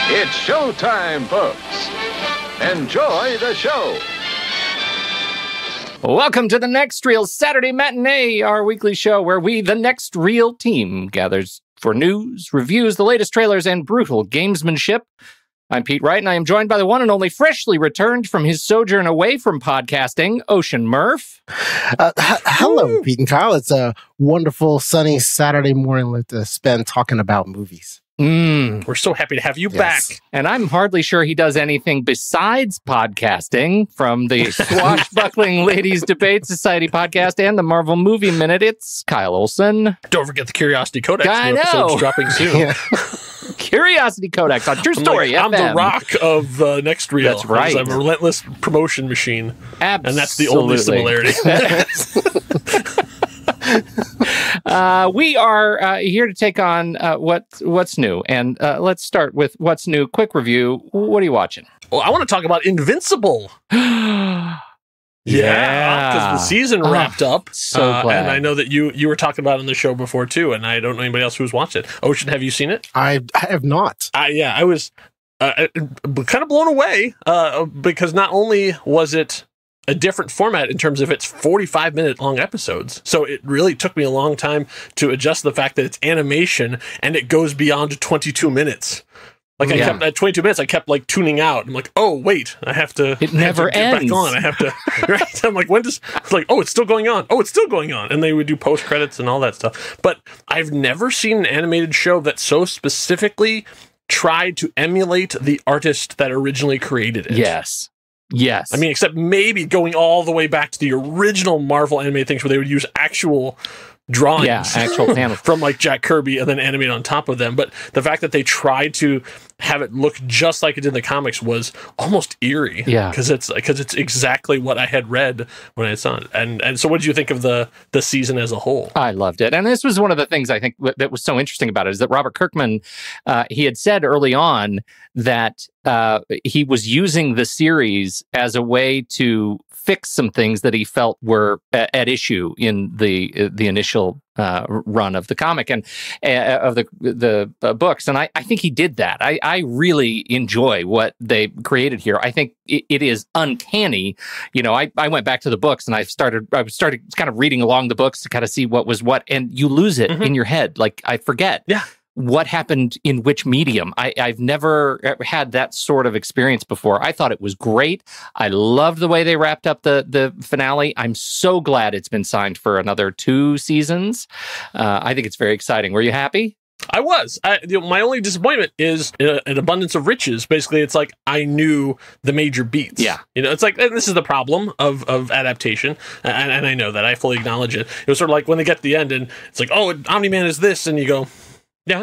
It's showtime, folks. Enjoy the show. Welcome to the Next Reel Saturday Matinee, our weekly show where we, the Next Reel team, gathers for news, reviews, the latest trailers, and brutal gamesmanship. I'm Pete Wright, and I am joined by the one and only freshly returned from his sojourn away from podcasting, Ocean Murph. Hello, Pete and Kyle. It's a wonderful, sunny Saturday morning to spend talking about movies. We're so happy to have you back. And I'm hardly sure he does anything besides podcasting, from the Swashbuckling Ladies Debate Society podcast and the Marvel Movie Minute. It's Kyle Olson. Don't forget the Curiosity Codex. I New know. episode's dropping soon. Yeah. Curiosity Codex on True Story I'm FM. the Rock of Next Reel. That's right. I'm a relentless promotion machine. Absolutely. And that's the only similarity. We are here to take on what's new. And let's start with what's new. Quick review. What are you watching? Well, I want to talk about Invincible. Yeah, because the season wrapped up. So glad. And I know that you were talking about it on the show before, too, and I don't know anybody else who's watched it. Ocean, have you seen it? I have not. I was kind of blown away because not only was it a different format in terms of its 45-minute long episodes. So it really took me a long time to adjust the fact that it's animation and it goes beyond 22 minutes. Like I kept at 22 minutes, I kept like tuning out. I'm like, oh wait, I have to. It never ends. Get back on. I have to. Right? I'm like, when does? It's like, oh, it's still going on. Oh, it's still going on. And they would do post credits and all that stuff. But I've never seen an animated show that so specifically tried to emulate the artist that originally created it. Yes. I mean, except maybe going all the way back to the original Marvel animated things where they would use actual drawings. Yeah, actual panels. From like Jack Kirby and then animate on top of them. But the fact that they tried to have it look just like it did in the comics was almost eerie. Yeah. Because it's exactly what I had read when I saw it. And so what did you think of the season as a whole? I loved it. And this was one of the things I think that was so interesting about it, is that Robert Kirkman, he had said early on that he was using the series as a way to fix some things that he felt were at issue in the initial run of the comic and of the books. And I think he did that. I really enjoy what they created here. I think it is uncanny. You know, I went back to the books and I started kind of reading along the books to kind of see what was what, and you lose it in your head. Like, I forget. Yeah. What happened in which medium. I've never had that sort of experience before. I thought it was great. I loved the way they wrapped up the finale. I'm so glad it's been signed for another 2 seasons. I think it's very exciting. Were you happy? I was. My only disappointment is an abundance of riches. Basically, it's like I knew the major beats. Yeah. You know, it's like, and this is the problem of adaptation, and I know that. I fully acknowledge it. It was sort of like when they get to the end and it's like, oh, Omni-Man is this, and you go, yeah.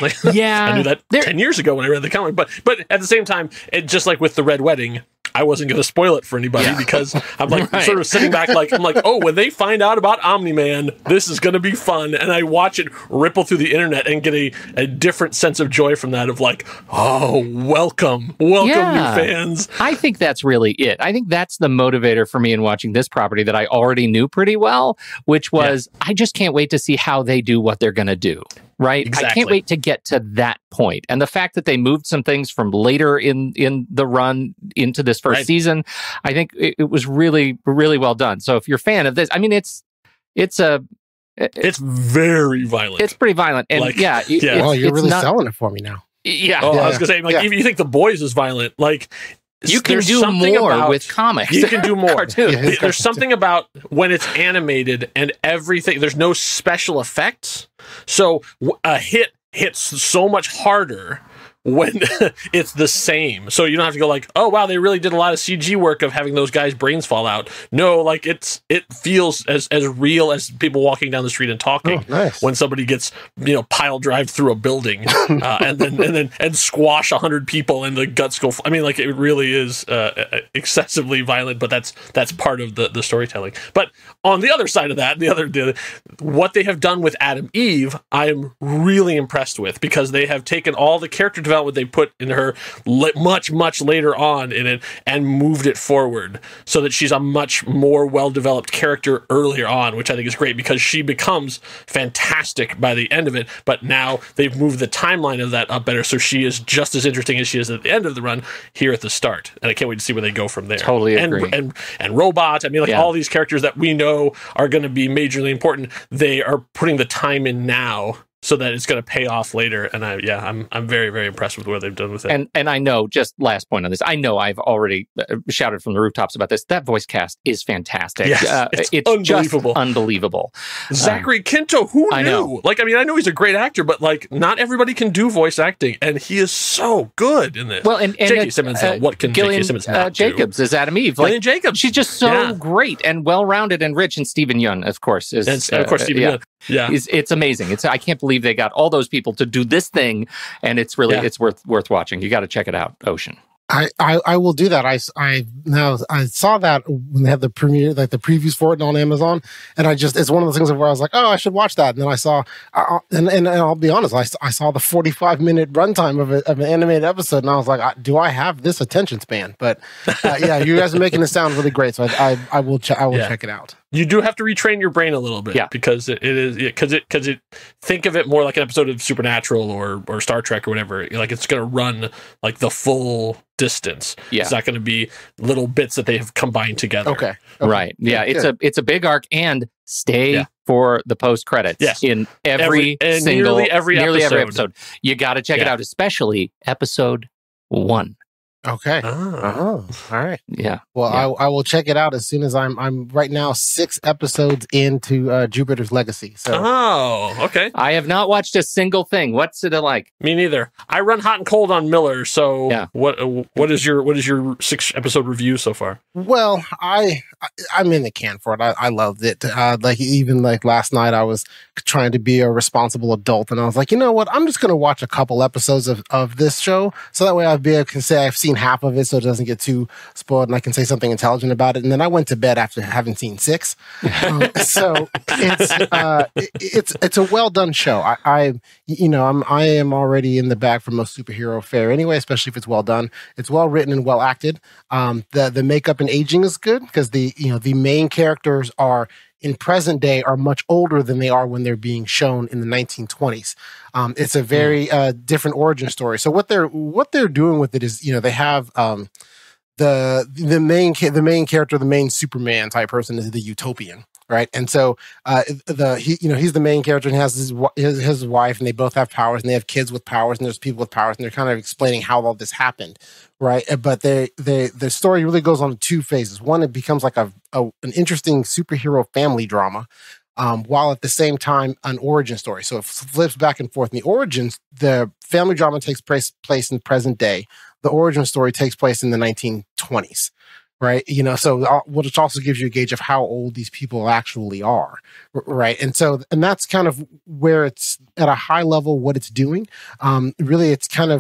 I knew that 10 years ago when I read the comic, but at the same time, it just like with the Red Wedding, I wasn't going to spoil it for anybody because I'm like sort of sitting back like, I'm like, oh, when they find out about Omni-Man, this is going to be fun. And I watch it ripple through the internet and get a different sense of joy from that, of like, oh, welcome new fans. I think that's really it. I think that's the motivator for me in watching this property that I already knew pretty well, which was I just can't wait to see how they do what they're going to do. Right? Exactly. I can't wait to get to that point. And the fact that they moved some things from later in the run into this first season, I think it was really, really well done. So if you're a fan of this, I mean, it's very violent. It's pretty violent. And well, you're really selling it for me now. Yeah. Oh, I was going to say, like, if you think The Boys is violent, like, you can do more with comics. You can do more. There's something about when it's animated and everything, there's no special effects. So a hit hits so much harder when it's the same. So you don't have to go like, oh, wow, they really did a lot of CG work of having those guys' brains fall out. No, like it feels as real as people walking down the street and talking when somebody gets, pile drive through a building and squash 100 people and the guts go. I mean, like, it really is excessively violent, but that's part of the storytelling. But on the other side of that, what they have done with Adam Eve, I am really impressed with, because they have taken all the character development they put in her much later on in it and moved it forward so that she's a much more well-developed character earlier on, which I think is great because she becomes fantastic by the end of it. But now they've moved the timeline of that up better, so she is just as interesting as she is at the end of the run here at the start. And I can't wait to see where they go from there. Totally agree. And Robot, I mean, like all these characters that we know are going to be majorly important, they are putting the time in now so that it's going to pay off later. And I'm very, very impressed with what they've done with it. And I know, just last point on this, I know I've already shouted from the rooftops about this. That voice cast is fantastic. Yes, it's unbelievable. Just unbelievable. Zachary Quinto, who knew? I know. Like, I mean, I know he's a great actor, but like, not everybody can do voice acting, and he is so good in this. Well, and J.K. Simmons, what can J.K. Simmons not Jacobs do? is Adam Eve. Gillian Jacobs. She's just so great and well-rounded and rich. And Stephen Yeun, of course, is Stephen Yeun. Yeah, it's amazing. I can't believe they got all those people to do this thing, and it's really it's worth watching. You got to check it out, Ocean. I will do that. I saw that when they had the premiere, like the previews for it on Amazon, and it's one of those things where I was like, oh, I should watch that. And then I saw, and I'll be honest, I saw the 45-minute runtime of an animated episode, and I was like, do I have this attention span? But you guys are making it sound really great, so I will check it out. You do have to retrain your brain a little bit, because it think of it more like an episode of Supernatural or Star Trek or whatever. Like, it's going to run like the full distance. Yeah. It's not going to be little bits that they have combined together. Okay. Right. Yeah. It's a big arc, and stay for the post credits in nearly every episode. You got to check it out, especially episode 1. Okay. All right. Yeah. Well, I will check it out as soon as I'm right now 6 episodes into Jupiter's Legacy. So. Okay. I have not watched a single thing. What's it like? Me neither. I run hot and cold on Miller. So what is your 6-episode review so far? Well, I'm in the can for it. I loved it. Even last night, I was trying to be a responsible adult, and I was like, you know what? I'm just going to watch a couple episodes of this show, so that way I can say I've seen half of it, so it doesn't get too spoiled, and I can say something intelligent about it. And then I went to bed after having seen 6. So it's a well done show. I am already in the bag for most superhero fare anyway, especially if it's well done. It's well written and well acted. The makeup and aging is good because the main characters are in present day are much older than they are when they're being shown in the 1920s. It's a very different origin story. So what they're doing with it is, they have the main character, the main Superman type person is the Utopian. Right. And so he's the main character and has his wife, and they both have powers, and they have kids with powers, and there's people with powers, and they're kind of explaining how all this happened. Right. But the story really goes on in 2 phases. One, it becomes like an interesting superhero family drama, while at the same time an origin story. So it flips back and forth. In the origins, the family drama takes place in present day. The origin story takes place in the 1920s. Right. So which also gives you a gauge of how old these people actually are. Right. And that's kind of where it's at a high level, what it's doing. Really,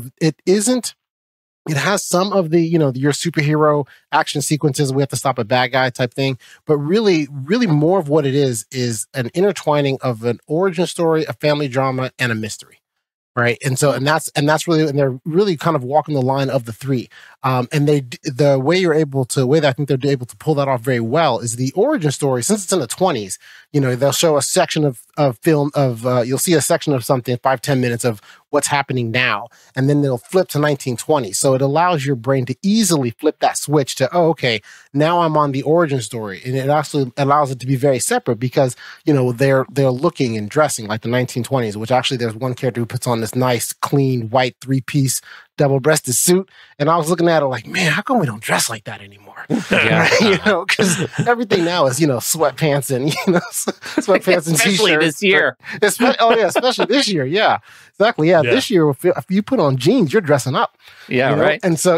it has some of the, your superhero action sequences. We have to stop a bad guy type thing. But really, really more of what it is an intertwining of an origin story, a family drama, and a mystery. Right. And that's really, and they're really kind of walking the line of the 3. And the way that I think they're able to pull that off very well is the origin story. Since it's in the 20s, they'll show a section of film you'll see a section of something, 5-10 minutes of what's happening now, and then they'll flip to 1920. So it allows your brain to easily flip that switch to, okay, now I'm on the origin story. And it actually allows it to be very separate because, they're looking and dressing like the 1920s, which actually there's one character who puts on this nice, clean, white 3-piece double-breasted suit, and I was looking at it like, man, how come we don't dress like that anymore? Because everything now is sweatpants and sweatpants and especially t-shirts. This year. Especially this year. Yeah, exactly. Yeah, this year if you put on jeans, you're dressing up. Yeah, right. And so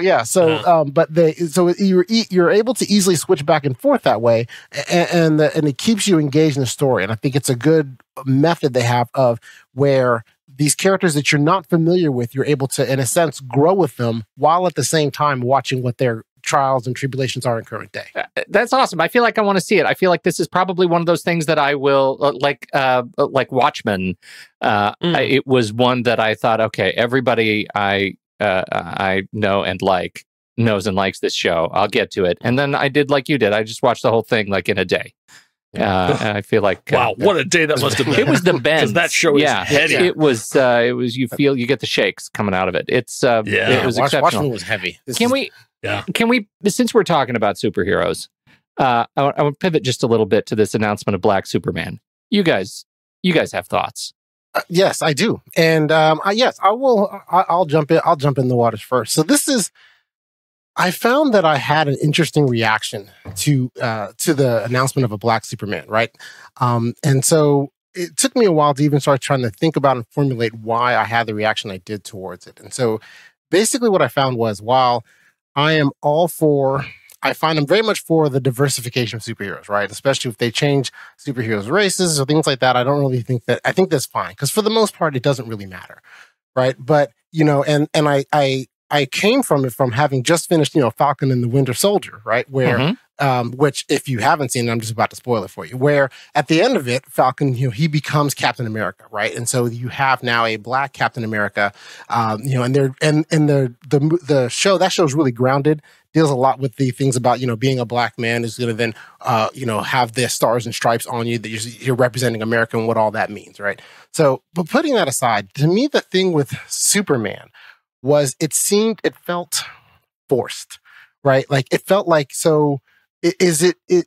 you're able to easily switch back and forth that way, and it keeps you engaged in the story. And I think it's a good method they have of where these characters that you're not familiar with, you're able to, in a sense, grow with them while at the same time watching what their trials and tribulations are in current day. That's awesome. I feel like I want to see it. I feel like this is probably one of those things that I will, like Watchmen. It was one that I thought, okay, everybody I I know and like knows and likes this show. I'll get to it. And then I did like you did. I just watched the whole thing like in a day. And I feel like wow, what a day that must have been. It was the bend. That show is heavy. It was you get the shakes coming out of it. It was exceptional. Watching was heavy. Can we since we're talking about superheroes, I want to pivot just a little bit to this announcement of Black Superman. You guys have thoughts? Yes, I do. And yes, I will. I'll jump in. I'll jump in the waters first. So this is. I found that I had an interesting reaction to the announcement of a Black Superman, right? And so it took me a while to even start trying to think about and formulate why I had the reaction I did towards it. And so basically what I found was, while I am all for, I find I'm very much for the diversification of superheroes, right? Especially if they change superheroes' races or things like that. I don't really think that, I think that's fine, because for the most part, it doesn't really matter, right? But, and I came from it from having just finished, Falcon and the Winter Soldier, right? Where, which if you haven't seen it, I'm just about to spoil it for you. Where at the end of it, Falcon, he becomes Captain America, right? And so you have now a Black Captain America, and the show, that show's really grounded, deals a lot with the things about, being a Black man is going to then, have the stars and stripes on you, that you're representing America and what all that means, right? So, but putting that aside, to me, the thing with Superman was it felt forced, right? Like it felt like, so there is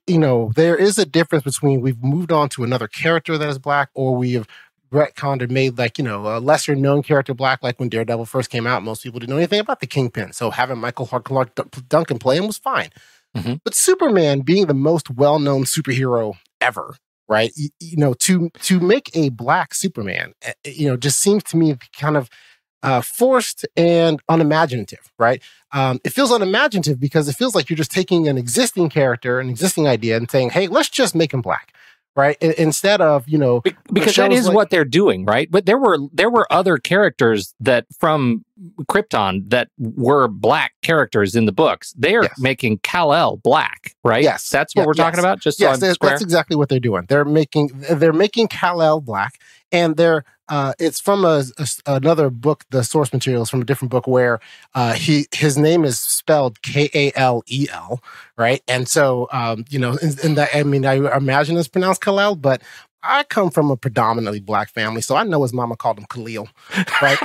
a difference between we've moved on to another character that is Black, or we have retconned and made a lesser known character Black, like when Daredevil first came out, most people didn't know anything about the Kingpin. So having Michael Clark Duncan play him was fine. Mm-hmm. But Superman being the most well-known superhero ever, right? To make a Black Superman, just seems to me kind of forced and unimaginative, right? It feels unimaginative because it feels like you're just taking an existing character, an existing idea, and saying, hey, let's just make him Black, right? Instead of, because that is what they're doing, right? But there were other characters that from Krypton that were Black characters in the books. They are making Kal-El Black, right? Yes. That's what we're talking about? Just so I'm square? That's exactly what they're doing. They're making Kal-El Black, and they're it's from another book. The source material is from a different book where his name is spelled Kalel, right? And so and that, I mean, I imagine it's pronounced Kal-El, but I come from a predominantly Black family, so I know his mama called him Khalil, right?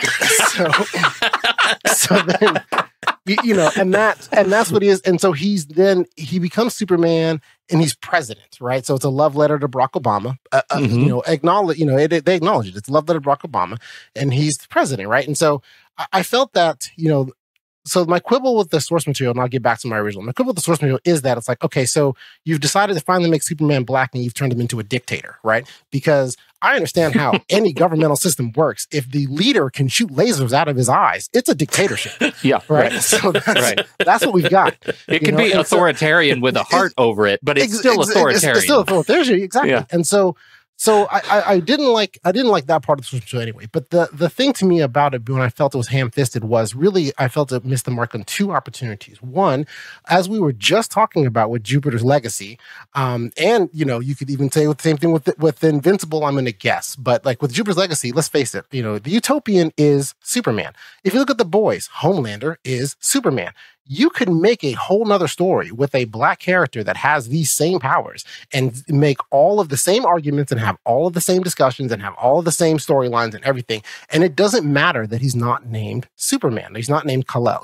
so then, and that's what he is. And so he becomes Superman, and he's president, right? So it's a love letter to Barack Obama. They acknowledge it. It's a love letter to Barack Obama, and he's the president, right? And so I felt that, so my quibble with the source material, and I'll get back to my original, my quibble with the source material is that it's like, okay, so you've decided to finally make Superman Black and you've turned him into a dictator, right? Because I understand how any governmental system works. If the leader can shoot lasers out of his eyes, it's a dictatorship. Yeah. Right. So that's what we've got. It can be authoritarian with a heart over it, but it's still authoritarian. It's still authoritarian, exactly. Yeah. And so I didn't like that part of the source material anyway. But the thing to me about it, when I felt it was ham-fisted, was really I felt it missed the mark on two opportunities. One, as we were just talking about with Jupiter's Legacy, and you could even say the same thing with Invincible. I'm going to guess, but like with Jupiter's Legacy, let's face it, the Utopian is Superman. If you look at The Boys, Homelander is Superman. You could make a whole nother story with a Black character that has these same powers and make all of the same arguments and have all of the same discussions and have all of the same storylines and everything. And it doesn't matter that he's not named Superman. He's not named Kal-El,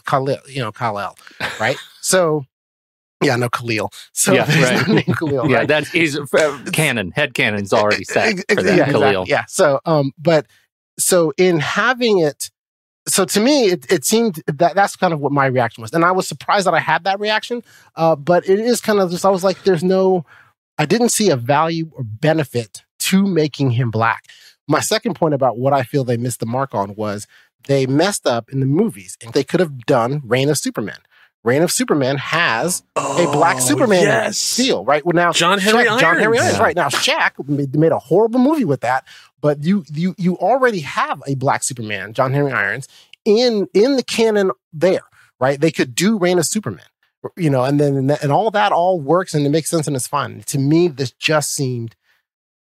right? So, Khalil. So yeah, he's not named Khalil, yeah, right? that's he's canon. Head canon's already set for that, yeah, Khalil. Exactly, yeah. So, so in having it, so to me, it seemed that's kind of what my reaction was. And I was surprised that I had that reaction. But it is kind of just, I was like, I didn't see a value or benefit to making him Black. My second point about what I feel they missed the mark on was they messed up in the movies, and they could have done Reign of Superman. Reign of Superman has a Black Superman feel, right? Well, now John Henry Irons, right? Now Shaq made a horrible movie with that, but you already have a Black Superman, John Henry Irons, in the canon there, right? They could do Reign of Superman, and all that all works and it makes sense and it's fine. To me, this just seemed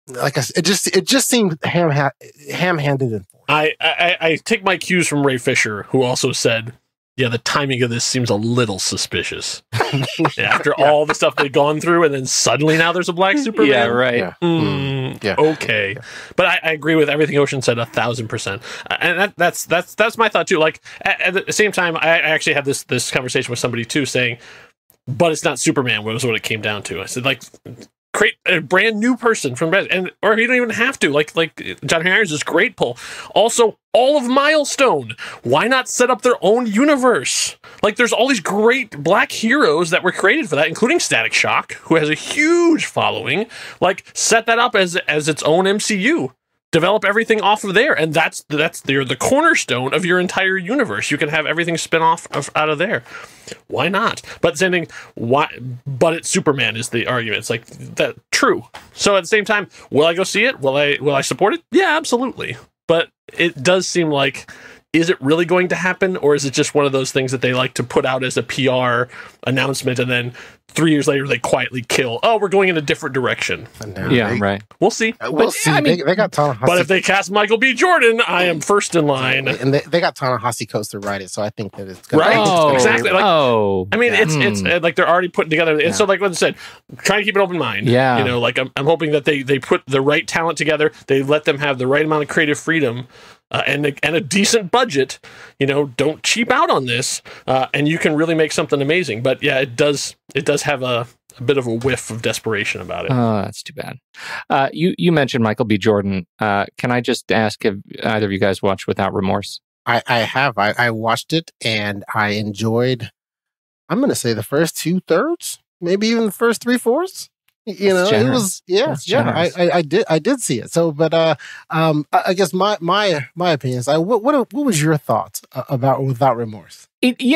like I said, it just seemed ham-handed and forced. I take my cues from Ray Fisher, who also said, yeah, the timing of this seems a little suspicious. After all the stuff they've gone through, and then suddenly now there's a black Superman. Yeah, right. Yeah. Okay. Yeah. But I agree with everything Ocean said 1,000%. And that's my thought too. Like at the same time, I actually had this conversation with somebody too, saying, but it's not Superman, was what it came down to. I said, like, create a brand new person from, and or you don't even have to, like John Henry Irons is great pull. Also, all of Milestone, why not set up their own universe? Like, there's all these great black heroes that were created for that, including Static Shock, who has a huge following. Like, set that up as its own MCU. Develop everything off of there, and that's the cornerstone of your entire universe. You can have everything spin off out of there. Why not? But same thing. Why? But it's Superman is the argument. It's like that. True. So at the same time, will I go see it? Will I support it? Yeah, absolutely. But it does seem like, is it really going to happen, or is it just one of those things that they like to put out as a PR announcement, and then 3 years later they quietly kill? Oh, we're going in a different direction. Right. We'll see. We'll see. I mean, they got Ta-Nehisi. But if they cast Michael B. Jordan, I am first in line. And they got Ta-Nehisi Coates to write it, so I think that it's going right. to Exactly. Like, I mean, yeah. it's like they're already putting together. And so, like what I said, trying to keep an open mind. Yeah. You know, like I'm hoping that they put the right talent together. They let them have the right amount of creative freedom. And a decent budget, you know, don't cheap out on this, and you can really make something amazing. But yeah, it does have a bit of a whiff of desperation about it. Oh, that's too bad. You mentioned Michael B. Jordan. Can I just ask if either of you guys watched Without Remorse? I have. I watched it, and I enjoyed, I'm going to say, the first 2/3, maybe even the first 3/4. You know, it was, I did see it. So, but I guess my opinion is, what was your thoughts about Without Remorse?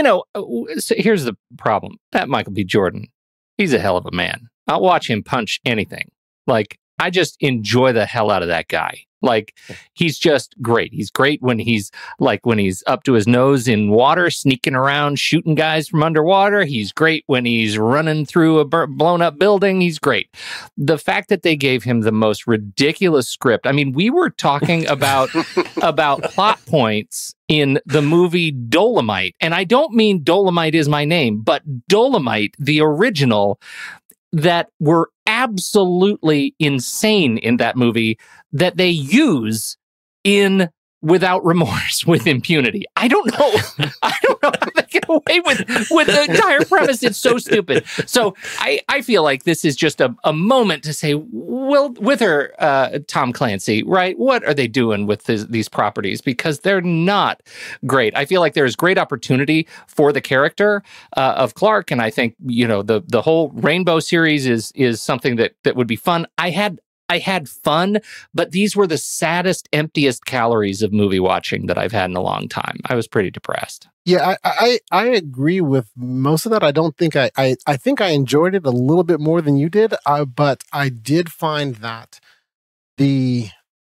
So here's the problem. That Michael B. Jordan, he's a hell of a man. I'll watch him punch anything. Like, I just enjoy the hell out of that guy. Like, he's just great. He's great when he's up to his nose in water, sneaking around, shooting guys from underwater. He's great when he's running through a blown up building. He's great. The fact that they gave him the most ridiculous script. I mean, we were talking about plot points in the movie Dolomite. And I don't mean Dolomite Is My Name, but Dolomite, the original, that were absolutely insane in that movie that they use in Without Remorse with impunity. I don't know how they get away with the entire premise. It's so stupid. So I feel like this is just a moment to say, well, with her, Tom Clancy, right? What are they doing with these properties? Because they're not great. I feel like there's great opportunity for the character of Clark, and I think, you know, the whole Rainbow series is something that would be fun. I had fun, but these were the saddest, emptiest calories of movie watching that I've had in a long time. I was pretty depressed. Yeah, I agree with most of that. I don't think I think I enjoyed it a little bit more than you did, but I did find that I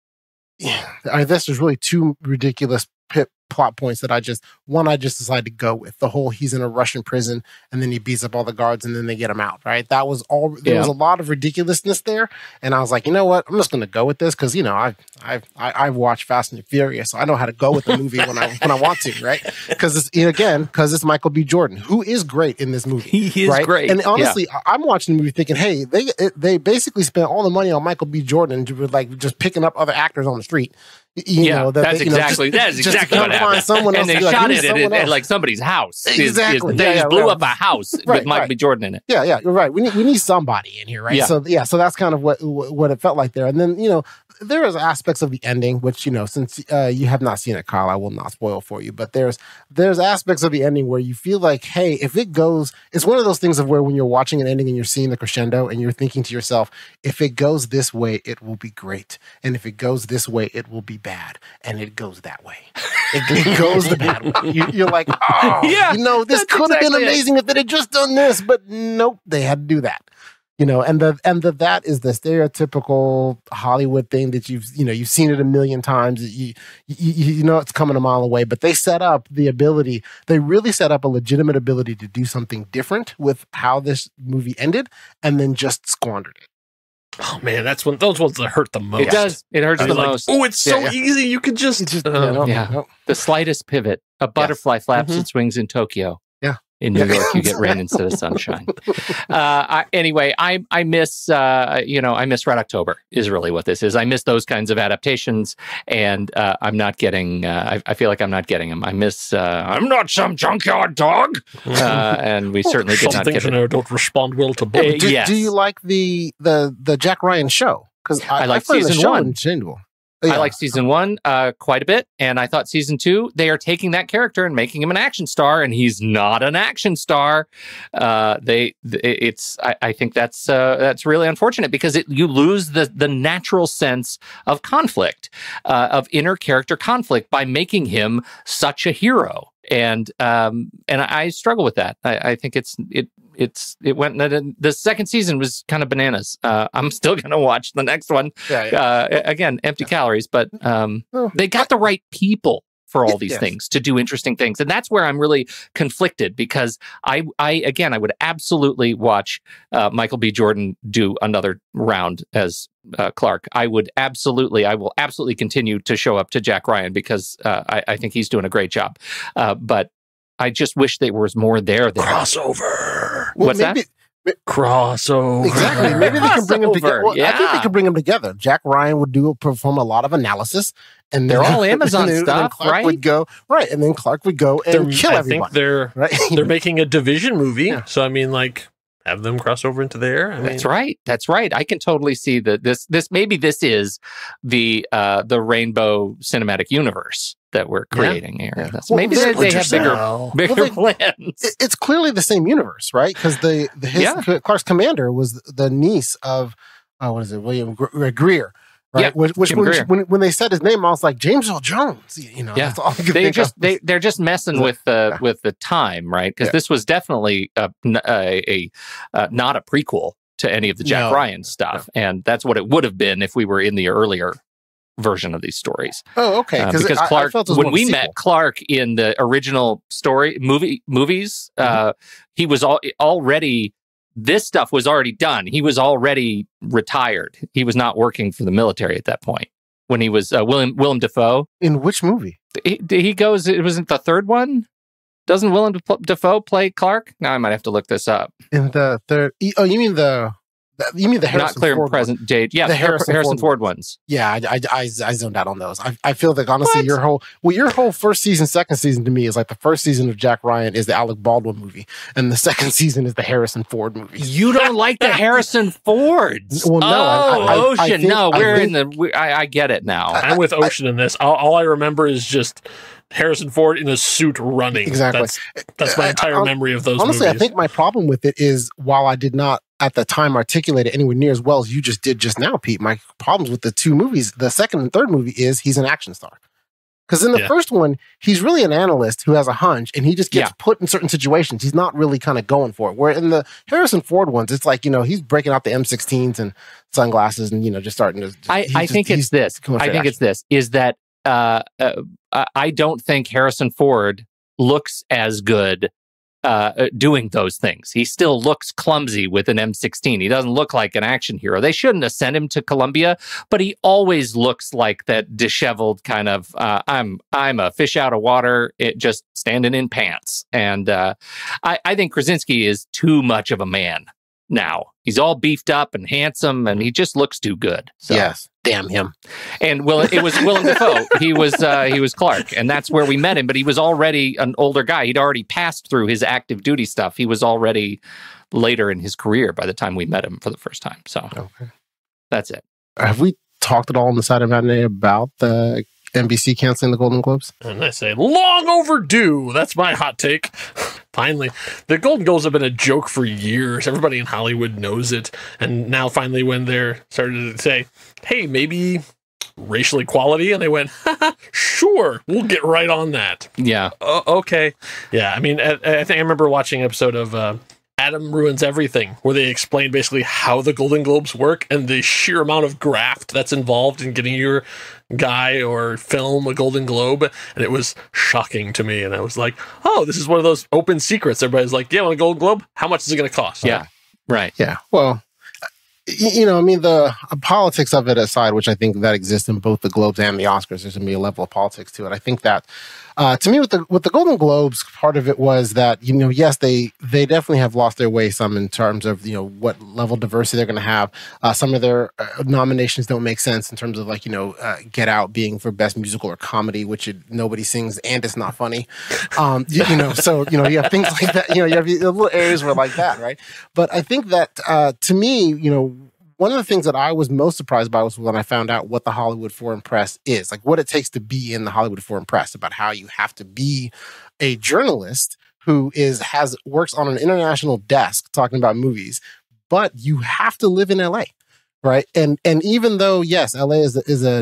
guess there's really two ridiculous plot points that I just decided to go with. The whole, he's in a Russian prison and then he beats up all the guards and then they get him out, right? That was all, there was a lot of ridiculousness there. And I was like, you know what? I'm just going to go with this because, you know, I've watched Fast and Furious, so I know how to go with the movie when I want to, right? Because it's Michael B. Jordan, who is great in this movie. He is right? great. And honestly, I'm watching the movie thinking, hey, they basically spent all the money on Michael B. Jordan to, like, just picking up other actors on the street. That's exactly what happened. Find someone else and they shot it at like somebody's house. Exactly. They just blew up a house with Michael B. Jordan in it. Yeah, you're right. We need somebody in here, right? Yeah. So that's kind of what it felt like there. And then, you know, there is aspects of the ending, which, you know, since you have not seen it, Kyle, I will not spoil for you. But there's aspects of the ending where you feel like, hey, if it goes, it's one of those things of where when you're watching an ending and you're seeing the crescendo and you're thinking to yourself, if it goes this way, it will be great. And if it goes this way, it will be bad. And it goes that way. It goes the bad way. You're like, oh, yeah, you know, this could have been amazing if they had just done this, but nope, they had to do that. You know, and that is the stereotypical Hollywood thing that you've seen it a million times. You know it's coming a mile away, but they set up the ability. They really set up a legitimate ability to do something different with how this movie ended, and then just squandered it. Oh man, that's when those ones that hurt the most. It does. It hurts the most. Oh, it's so easy. You could just the slightest pivot. A butterfly flaps its wings in Tokyo. Yeah. In New York, you get rain instead of sunshine. Anyway, I miss I miss Red October is really what this is. I miss those kinds of adaptations, and I'm not getting. I feel like I'm not getting them. I miss. I'm not some junkyard dog, and we certainly did not get it. Don't respond well to bullets. Do you like the Jack Ryan show? Because I like season one. Yeah. I like season one quite a bit, and I thought season two, they are taking that character and making him an action star, and he's not an action star. I think that's really unfortunate because you lose the natural sense of conflict, of inner character conflict by making him such a hero. And I struggle with that. I think it went. The second season was kind of bananas. I'm still going to watch the next one. Again, empty calories, but they got the right people for all these things to do interesting things, and that's where I'm really conflicted because I would absolutely watch Michael B. Jordan do another round as Clark. I will absolutely continue to show up to Jack Ryan because I think he's doing a great job. But I just wish there was more there. Crossover. What's that? Crossover. Exactly. Maybe they can bring them together. Well, I think they could bring them together. Jack Ryan would perform a lot of analysis, and they're all Amazon stuff, Clark right? Would go right, and then Clark would go and kill everyone. I think they're making a division movie, so I mean, like, have them cross over into there. That's right. I can totally see that this is the Rainbow Cinematic Universe that we're creating here. Yeah. Well, maybe they have bigger plans. It's clearly the same universe, right? Because Clark's commander was the niece of William Greer. Right, yeah, when they said his name, I was like James Earl Jones. That's all I could think of. They're just messing with the time, right? Because this was definitely not a prequel to any of the Jack Ryan stuff, and that's what it would have been if we were in the earlier version of these stories. Oh, okay. Because Clark, when we met Clark in the original movies, he was already. This stuff was already done. He was already retired. He was not working for the military at that point when he was Willem Dafoe. In which movie? He goes, it wasn't the third one? Doesn't Willem Dafoe play Clark? Now I might have to look this up. In the third... Oh, you mean the Harrison not clear Ford in present one. date. Yeah, the Harrison Ford ones. Yeah, I zoned out on those. I feel like honestly, your whole first season, second season to me is like the first season of Jack Ryan is the Alec Baldwin movie, and the second season is the Harrison Ford movie. You don't like the Harrison Fords? Well, no, Ocean. I get it now. I'm with Ocean in this. All I remember is just Harrison Ford in a suit running. Exactly. That's my entire memory of those honestly, movies. I think my problem with it is while I did not at the time articulate it anywhere near as well as you just did just now, Pete, my problems with the two movies, the second and third movie, is he's an action star. Because in the first one, he's really an analyst who has a hunch and he just gets put in certain situations. He's not really kind of going for it. Where in the Harrison Ford ones, it's like, he's breaking out the M16s and sunglasses and, just starting to... I think it's this. Is that I don't think Harrison Ford looks as good doing those things. He still looks clumsy with an M16. He doesn't look like an action hero. They shouldn't have sent him to Columbia, but he always looks like that disheveled kind of I'm a fish out of water, just standing in pants. And I think Krasinski is too much of a man now. He's all beefed up and handsome, and he just looks too good. So. Yes. Damn him. And it was Willem Dafoe. He was Clark, and that's where we met him. But he was already an older guy. He'd already passed through his active duty stuff. He was already later in his career by the time we met him for the first time. So that's it. Have we talked at all on the side of Matinée about the NBC canceling the Golden Globes? And I say, long overdue. That's my hot take. Finally, the Golden Globes have been a joke for years. Everybody in Hollywood knows it. And now finally when they're started to say, hey, maybe racial equality, and they went, sure, we'll get right on that. Yeah. Okay. Yeah, I mean, I think I remember watching an episode of Adam Ruins Everything, where they explain basically how the Golden Globes work and the sheer amount of graft that's involved in getting your guy or film a Golden Globe. And it was shocking to me. And I was like, oh, this is one of those open secrets. Everybody's like, yeah, want a Golden Globe? How much is it going to cost? Yeah. Right. Yeah. Well, I mean, the politics of it aside, which I think that exists in both the Globes and the Oscars, there's going to be a level of politics to it. I think that, to me, with the Golden Globes, part of it was that, yes, they definitely have lost their way some in terms of, what level of diversity they're going to have. Some of their nominations don't make sense in terms of like, Get Out being for best musical or comedy, which nobody sings and it's not funny. So, you have things like that, you have little areas where like that, right? But I think that, to me, one of the things that I was most surprised by was when I found out what the Hollywood Foreign Press is, like what it takes to be in the Hollywood Foreign Press, about how you have to be a journalist who works on an international desk talking about movies, but you have to live in LA. Right. And even though, yes, LA is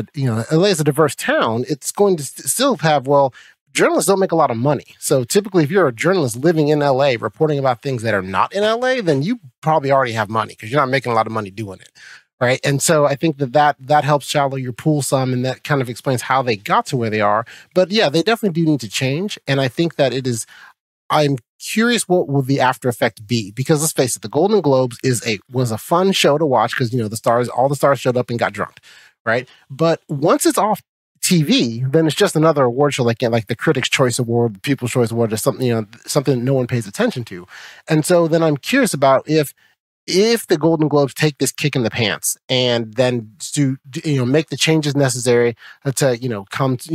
a diverse town, it's going to still have, journalists don't make a lot of money. So typically, if you're a journalist living in LA, reporting about things that are not in LA, then you probably already have money because you're not making a lot of money doing it. Right. And so I think that helps shallow your pool some, and that kind of explains how they got to where they are. But yeah, they definitely do need to change. And I think that I'm curious what will the after effect be, because let's face it, the Golden Globes was a fun show to watch because, all the stars showed up and got drunk. Right. But once it's off TV, then it's just another award show like the Critics' Choice Award, the People's Choice Award, just something something no one pays attention to. And so then I'm curious about if the Golden Globes take this kick in the pants and then to make the changes necessary to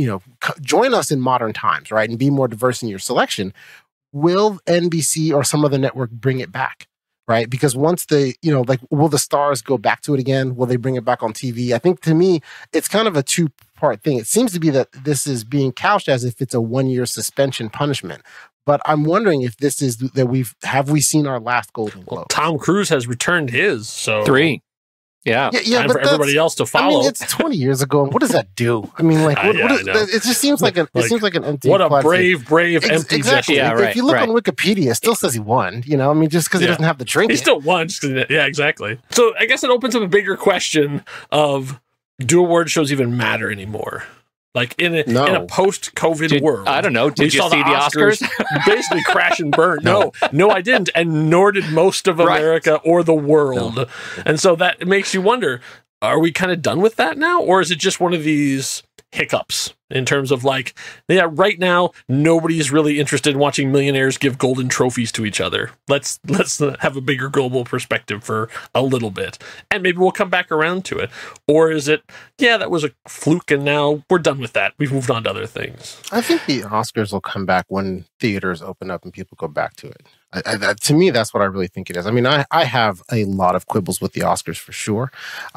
join us in modern times, right, and be more diverse in your selection, will NBC or some other network bring it back? Right. Because once will the stars go back to it again? Will they bring it back on TV? I think to me, it's kind of a two-part thing. It seems to be that this is being couched as if it's a 1-year suspension punishment. But I'm wondering if this is that have we seen our last Golden Globe? Well, Tom Cruise has returned his, so 3. Yeah, time for everybody else to follow. I mean, it's 20 years ago, and what does that do? I mean, like, it just seems like it seems like an empty. What a brave empty exactly. gesture. Yeah, right, if you look on Wikipedia, it still says he won. I mean, just because he doesn't have the drink. He still won. Yeah, exactly. So I guess it opens up a bigger question of, do award shows even matter anymore? Like in a post-COVID world. I don't know. Did you see the Oscars? Basically crash and burn. No, I didn't. And nor did most of America or the world. No. And so that makes you wonder, are we kind of done with that now? Or is it just one of these hiccups in terms of right now, nobody's really interested in watching millionaires give golden trophies to each other. Let's have a bigger global perspective for a little bit, and maybe we'll come back around to it. Or is it, that was a fluke and now we're done with that, we've moved on to other things? I think the Oscars will come back when theaters open up and people go back to it. To me, that's what I really think it is. I mean, I have a lot of quibbles with the Oscars for sure.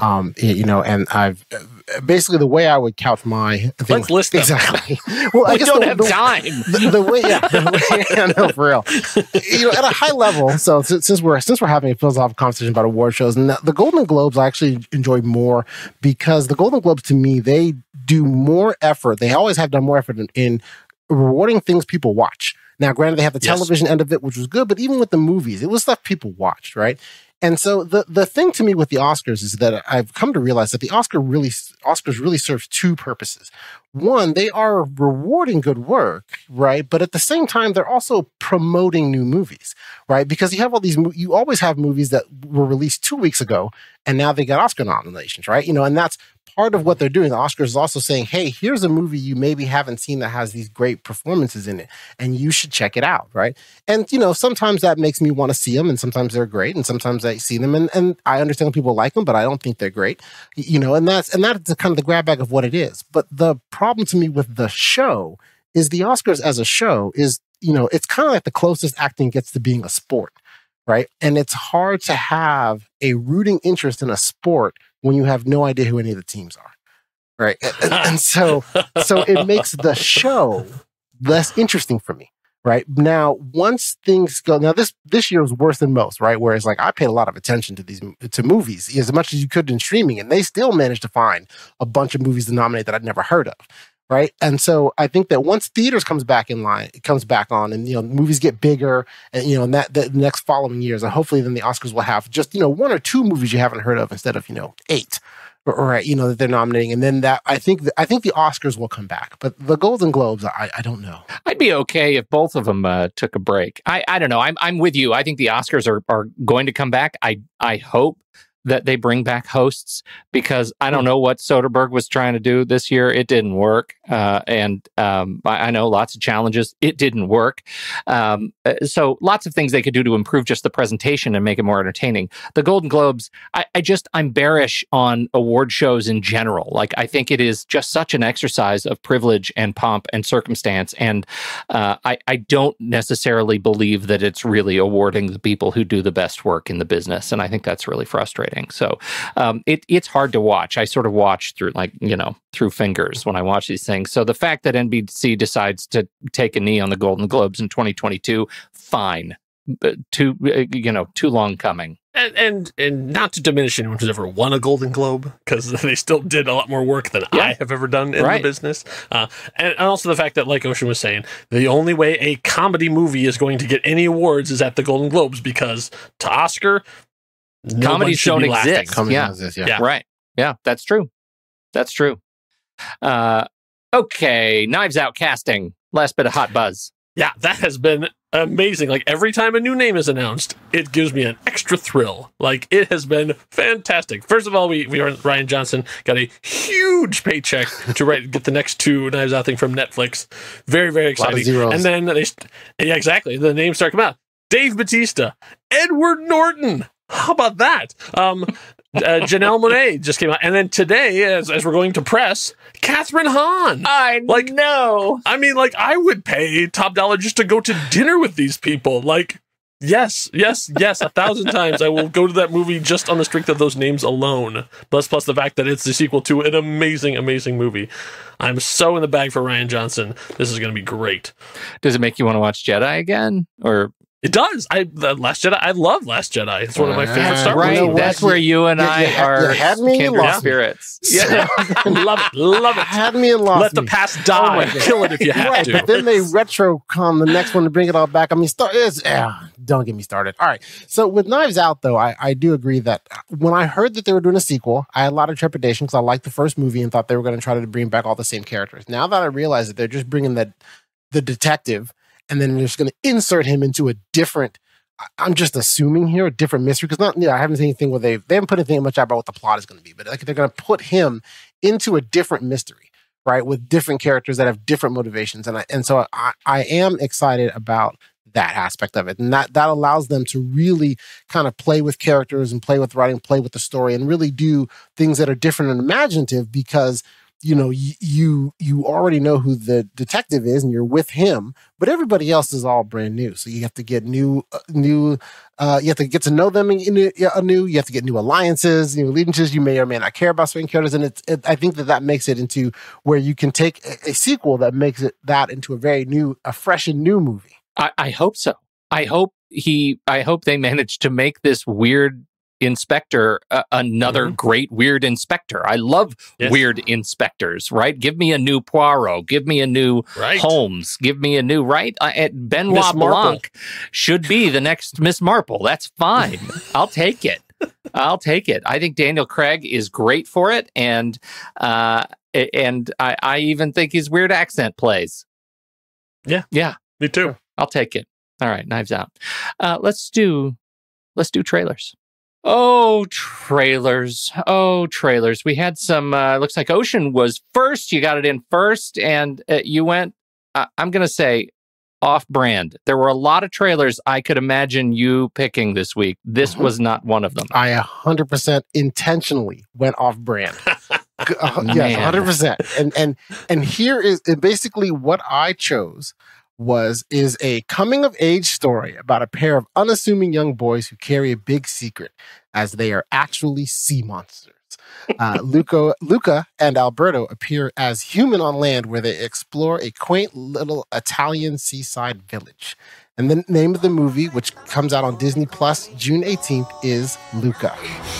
And I've basically, the way I would couch my thing, let's list them. Exactly. Well, I guess don't have time. The way I know, for real. At a high level. So since we're having a philosophical conversation about award shows, and the Golden Globes I actually enjoy more, because the Golden Globes, to me, they do more effort. They always have done more effort in rewarding things people watch. Now, granted, they have the television end of it, which was good, but even with the movies, it was stuff people watched, right? And so the thing to me with the Oscars is that I've come to realize that the Oscars really serve two purposes. One, they are rewarding good work, right? But at the same time, they're also promoting new movies, right? Because you have you always have movies that were released 2 weeks ago, and now they got Oscar nominations, right? And that's part of what they're doing. The Oscars is also saying, hey, here's a movie you maybe haven't seen that has these great performances in it, and you should check it out, right? And, sometimes that makes me want to see them, and sometimes they're great, and sometimes I see them, and I understand people like them, but I don't think they're great, and that's kind of the grab bag of what it is. But the problem to me with the show is the Oscars as a show is, it's kind of like the closest acting gets to being a sport, right? And it's hard to have a rooting interest in a sport when you have no idea who any of the teams are, right? And so it makes the show less interesting for me, right? Now, once things go, this year was worse than most, right? Whereas I paid a lot of attention to movies as much as you could in streaming, and they still managed to find a bunch of movies to nominate that I'd never heard of. Right. And so I think that once theaters comes back on, and, movies get bigger, and, and that the next following years, and hopefully then the Oscars will have just, 1 or 2 movies you haven't heard of instead of, 8, right, that they're nominating. And then I think the Oscars will come back. But the Golden Globes, I don't know. I'd be okay if both of them took a break. I don't know. I'm with you. I think the Oscars are going to come back. I hope that they bring back hosts, because I don't know what Soderbergh was trying to do this year. It didn't work. And I know lots of challenges. It didn't work. So lots of things they could do to improve just the presentation and make it more entertaining. The Golden Globes, I'm bearish on award shows in general. Like, I think it is just such an exercise of privilege and pomp and circumstance. And I don't necessarily believe that it's really awarding the people who do the best work in the business. And I think that's really frustrating. So it's hard to watch. I sort of watch through, through fingers when I watch these things. So the fact that NBC decides to take a knee on the Golden Globes in 2022, fine. Too long coming. And not to diminish anyone who's ever won a Golden Globe, because they still did a lot more work than I have ever done in the business. And also the fact that, like Ocean was saying, the only way a comedy movie is going to get any awards is at the Golden Globes, because to Oscar, comedies don't exist. Right. Yeah, that's true. That's true. Okay, Knives Out casting. Last bit of hot buzz. Yeah, that has been amazing. Like, every time a new name is announced, it gives me an extra thrill. Like, it has been fantastic. First of all, Rian Johnson got a huge paycheck to get the next 2 Knives Out thing from Netflix. Very, very exciting. A lot of zeros. And then exactly. The names start coming out. Dave Bautista, Edward Norton. How about that? Janelle Monáe just came out. And then today, as we're going to press, Catherine Hahn. I know. I mean, I would pay top dollar just to go to dinner with these people. Yes, 1,000 times I will go to that movie just on the strength of those names alone. Plus the fact that it's the sequel to an amazing, amazing movie. I'm so in the bag for Rian Johnson. This is going to be great. Does it make you want to watch Jedi again? Or... It does. Last Jedi. I love Last Jedi. It's one of my favorite Star Wars. Right, that's where you and I are kindred spirits. Yeah, love it. Had me and lost Let the past die. Kill it if you have to. But then they retro-con the next one to bring it all back. I mean, don't get me started. All right. So with Knives Out, though, I do agree that when I heard that they were doing a sequel, I had a lot of trepidation because I liked the first movie and thought they were going to try to bring back all the same characters. Now that I realize that they're just bringing the detective, and then they're just going to insert him into a different, I'm just assuming here, a different mystery. Because I haven't seen anything where they haven't put anything much out about what the plot is going to be. But they're going to put him into a different mystery, right? With different characters that have different motivations. And so I am excited about that aspect of it. And that allows them to really kind of play with characters and play with writing, play with the story, and really do things that are different and imaginative, because you already know who the detective is and you're with him, but everybody else is all brand new. So you have to get you have to get to know them anew. You have to get new alliances, new allegiances. You may or may not care about certain characters. And I think that makes it into where you can take a sequel that makes that into a fresh and new movie. I hope so. I hope they managed to make this weird inspector another great weird inspector. I love weird inspectors, right? Give me a new Poirot, give me a new Holmes, give me a new Benoit Blanc should be the next Miss Marple. That's fine. I'll take it. I think Daniel Craig is great for it, and I even think his weird accent plays. Yeah, me too. I'll take it. All right, Knives Out. Let's do trailers. Oh, trailers. We had some, looks like Ocean was first. You got it in first, and you went, I'm going to say, off-brand. There were a lot of trailers I could imagine you picking this week. This was not one of them. I 100% intentionally went off-brand. Yes, 100%. And here is basically what I chose is a coming-of-age story about a pair of unassuming young boys who carry a big secret, as they are actually sea monsters. Luca and Alberto appear as human on land, where they explore a quaint little Italian seaside village. And the name of the movie, which comes out on Disney Plus June 18th, is Luca.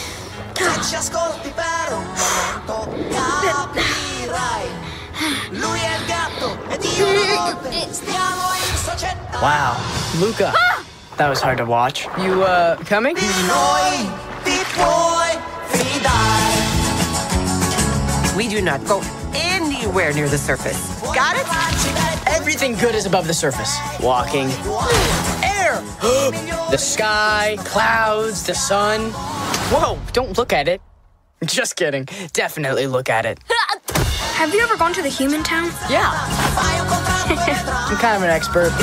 Wow, Luca. That was hard to watch. You, coming? We do not go anywhere near the surface. Got it? Everything good is above the surface. Walking. here? The sky, clouds, the sun. Whoa, don't look at it. Just kidding. Definitely look at it. Have you ever gone to the human town? Yeah. I'm kind of an expert.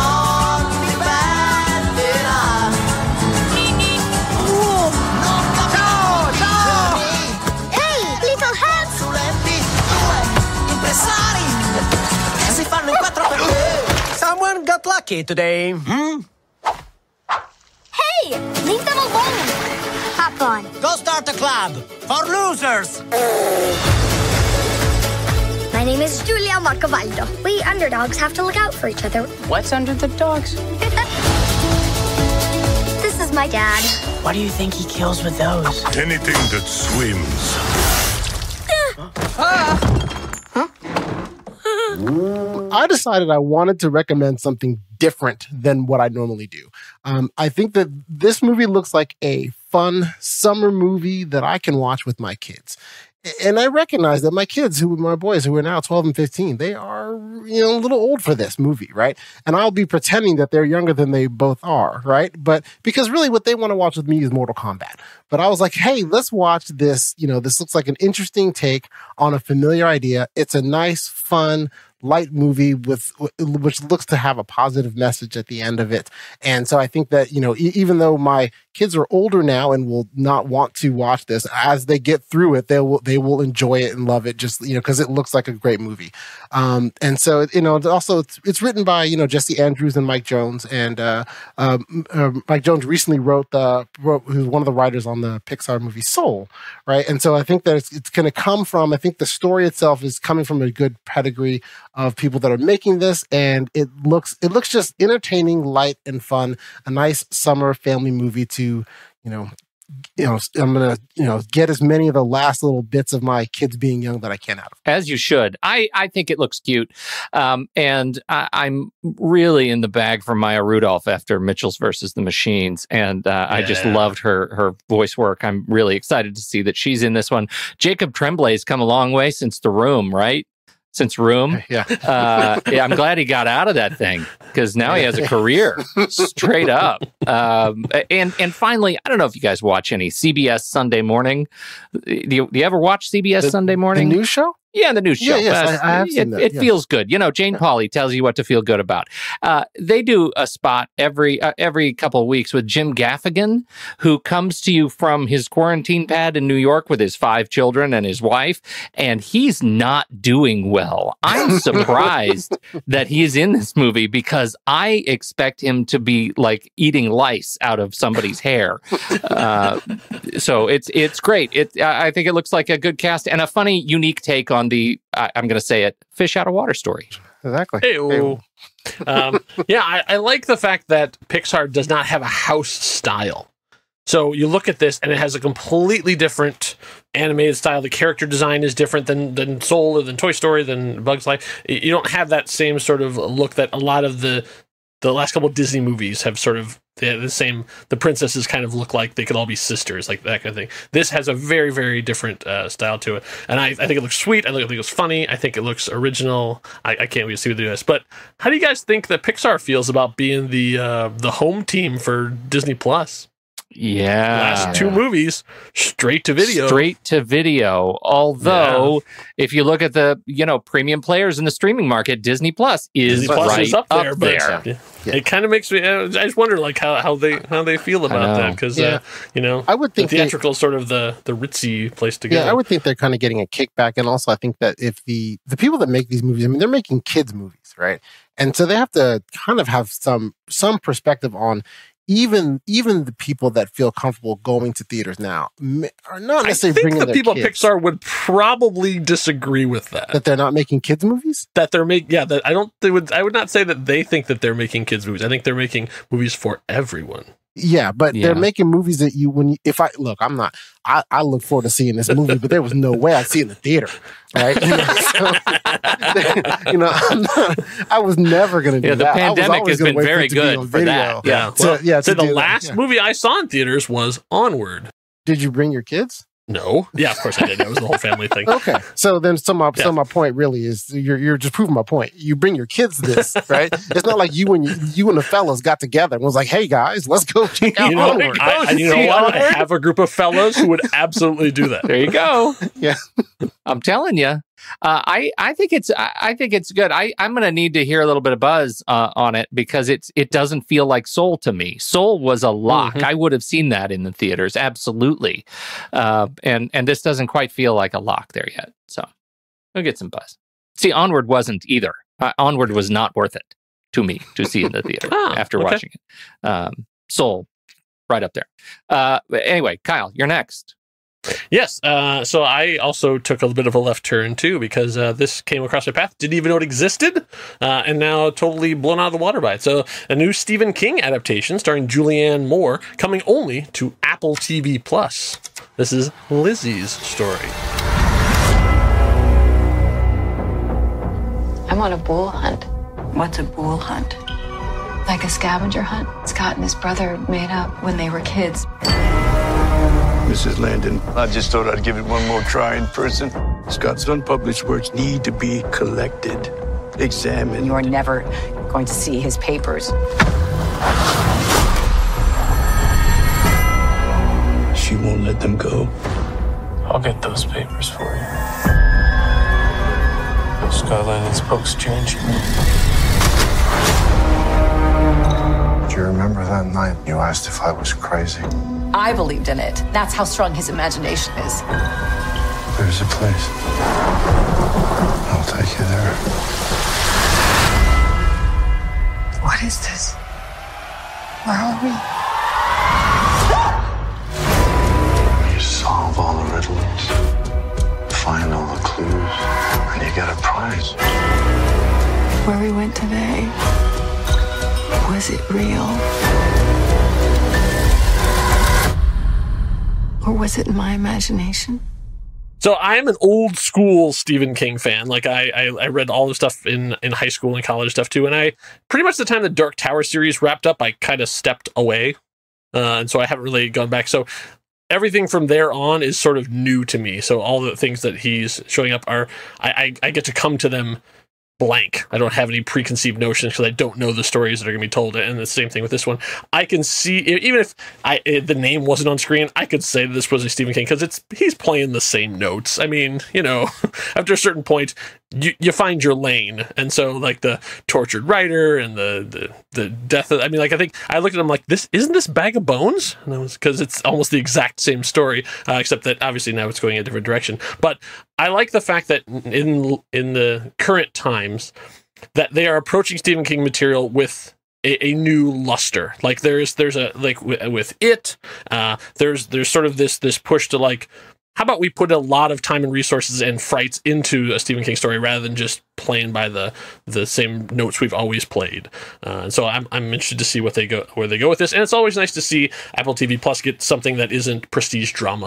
Hey, little heads! Someone got lucky today. Hey, leave them alone! Hop on. Go start a club for losers. My name is Julia Marcavaldo. We underdogs have to look out for each other. What's under the dogs? This is my dad. What do you think he kills with those? Anything that swims. I decided I wanted to recommend something different than what I normally do. I think that this movie looks like a fun summer movie that I can watch with my kids. And I recognize that my kids, my boys who are now 12 and 15, they are, a little old for this movie, right? And I'll be pretending that they're younger than they both are, right? But because really what they want to watch with me is Mortal Kombat. But I was like, hey, let's watch this. This looks like an interesting take on a familiar idea. It's a nice, fun, light movie which looks to have a positive message at the end of it. And so I think that, even though my kids are older now and will not want to watch this, as they get through it, they will enjoy it and love it just, because it looks like a great movie. And so, also it's written by, Jesse Andrews and Mike Jones. And Mike Jones recently who's one of the writers on the Pixar movie Soul, right? And so I think that it's going to come from, I think the story itself is coming from a good pedigree of people that are making this, and it looks just entertaining, light and fun, a nice summer family movie to, I'm gonna, get as many of the last little bits of my kids being young that I can out of. As you should. I think it looks cute. And I'm really in the bag for Maya Rudolph after Mitchell's versus the Machines. And I just loved her voice work. I'm really excited to see that she's in this one. Jacob Tremblay's come a long way since The Room, right? Since Room. Yeah. I'm glad he got out of that thing because now he has a career straight up. And finally, I don't know if you guys watch any CBS Sunday Morning. Do you ever watch CBS Sunday Morning? The news show? Yeah, the news show. Yes, I have seen that. It feels good. Jane Pauley tells you what to feel good about. They do a spot every couple of weeks with Jim Gaffigan, who comes to you from his quarantine pad in New York with his 5 children and his wife, and he's not doing well. I'm surprised that he's in this movie because I expect him to be like eating lice out of somebody's hair. So it's great. I think it looks like a good cast and a funny, unique take on the, I'm going to say it, fish out of water story. Exactly. I like the fact that Pixar does not have a house style. So you look at this and it has a completely different animated style. The character design is different than Soul or than Toy Story, than Bug's Life. You don't have that same sort of look that a lot of the last couple of Disney movies have sort of the princesses kind of look like they could all be sisters, like that kind of thing. This has a very, very different style to it. And I think it looks sweet. I think it looks funny. I think it looks original. I can't wait to see what they do this. But how do you guys think that Pixar feels about being the home team for Disney Plus? Yeah. Last 2 movies, straight to video. Although, if you look at the, premium players in the streaming market, Disney Plus is right up there. It kind of makes me, I just wonder like how they feel about that. Because, I would think the theatrical is sort of the ritzy place to go. Yeah, I would think they're kind of getting a kickback. And also I think that if the people that make these movies, they're making kids movies, right? And so they have to kind of have some perspective on even the people that feel comfortable going to theaters now are not necessarily bringing their kids. I think the people at Pixar would probably disagree with that. That they're not making kids movies? That they're making, I would not say that they think that they're making kids movies. I think they're making movies for everyone. Yeah, but they're making movies that I look forward to seeing this movie, but there was no way I'd see it in the theater, right? I was never going to do that. The pandemic has been very good for that. Yeah. So the last movie I saw in theaters was Onward. Did you bring your kids? No. Yeah, of course I did. That was the whole family thing. Okay. So then my point really is you're just proving my point. You bring your kids this, right? It's not like you and the fellas got together and was like, hey guys, let's go check out Onward. You know what? I have a group of fellows who would absolutely do that. There you go. Yeah. I'm telling you. I think it's good. I'm going to need to hear a little bit of buzz on it because it doesn't feel like Soul to me. Soul was a lock. I would have seen that in the theaters, absolutely. And this doesn't quite feel like a lock there yet. So we'll get some buzz. See, Onward wasn't either. Onward was not worth it to me to see in the theater after watching it. Soul, right up there. Anyway, Kyle, you're next. Yes. So I also took a bit of a left turn too because this came across my path. Didn't even know it existed, and now totally blown out of the water by it. So a new Stephen King adaptation starring Julianne Moore coming only to Apple TV Plus. This is Lizzie's story. I'm on a bull hunt. What's a bull hunt? Like a scavenger hunt Scott and his brother made up when they were kids. Mrs. Landon, I just thought I'd give it one more try in person. Scott's unpublished works need to be collected, examined. You're never going to see his papers. She won't let them go. I'll get those papers for you. Scott Landon's book's changing. Do you remember that night you asked if I was crazy? I believed in it. That's how strong his imagination is. There's a place. I'll take you there. What is this? Where are we? You solve all the riddles, find all the clues, and you get a prize. Where we went today, was it real? Or was it in my imagination? So I am an old school Stephen King fan. Like I read all the stuff in high school and college stuff too. And I pretty much the time the Dark Tower series wrapped up, I kind of stepped away. And so I haven't really gone back. So everything from there on is sort of new to me. So all the things that he's showing up are, I get to come to them blank. I don't have any preconceived notions because I don't know the stories that are going to be told. And the same thing with this one. I can see, even if the name wasn't on screen, I could say that this was a Stephen King because he's playing the same notes. I mean, after a certain point, you find your lane. And so like the tortured writer and the death of, I mean, like I think I looked at him like, isn't this Bag of Bones? And because it's almost the exact same story, except that obviously now it's going a different direction. But I like the fact that in the current times that they are approaching Stephen King material with a new luster. Like there's a, like with it, there's sort of this push to like, how about we put a lot of time and resources and frights into a Stephen King story rather than just playing by the same notes we've always played. And so I'm interested to see where they go with this. And it's always nice to see Apple TV Plus get something that isn't prestige drama.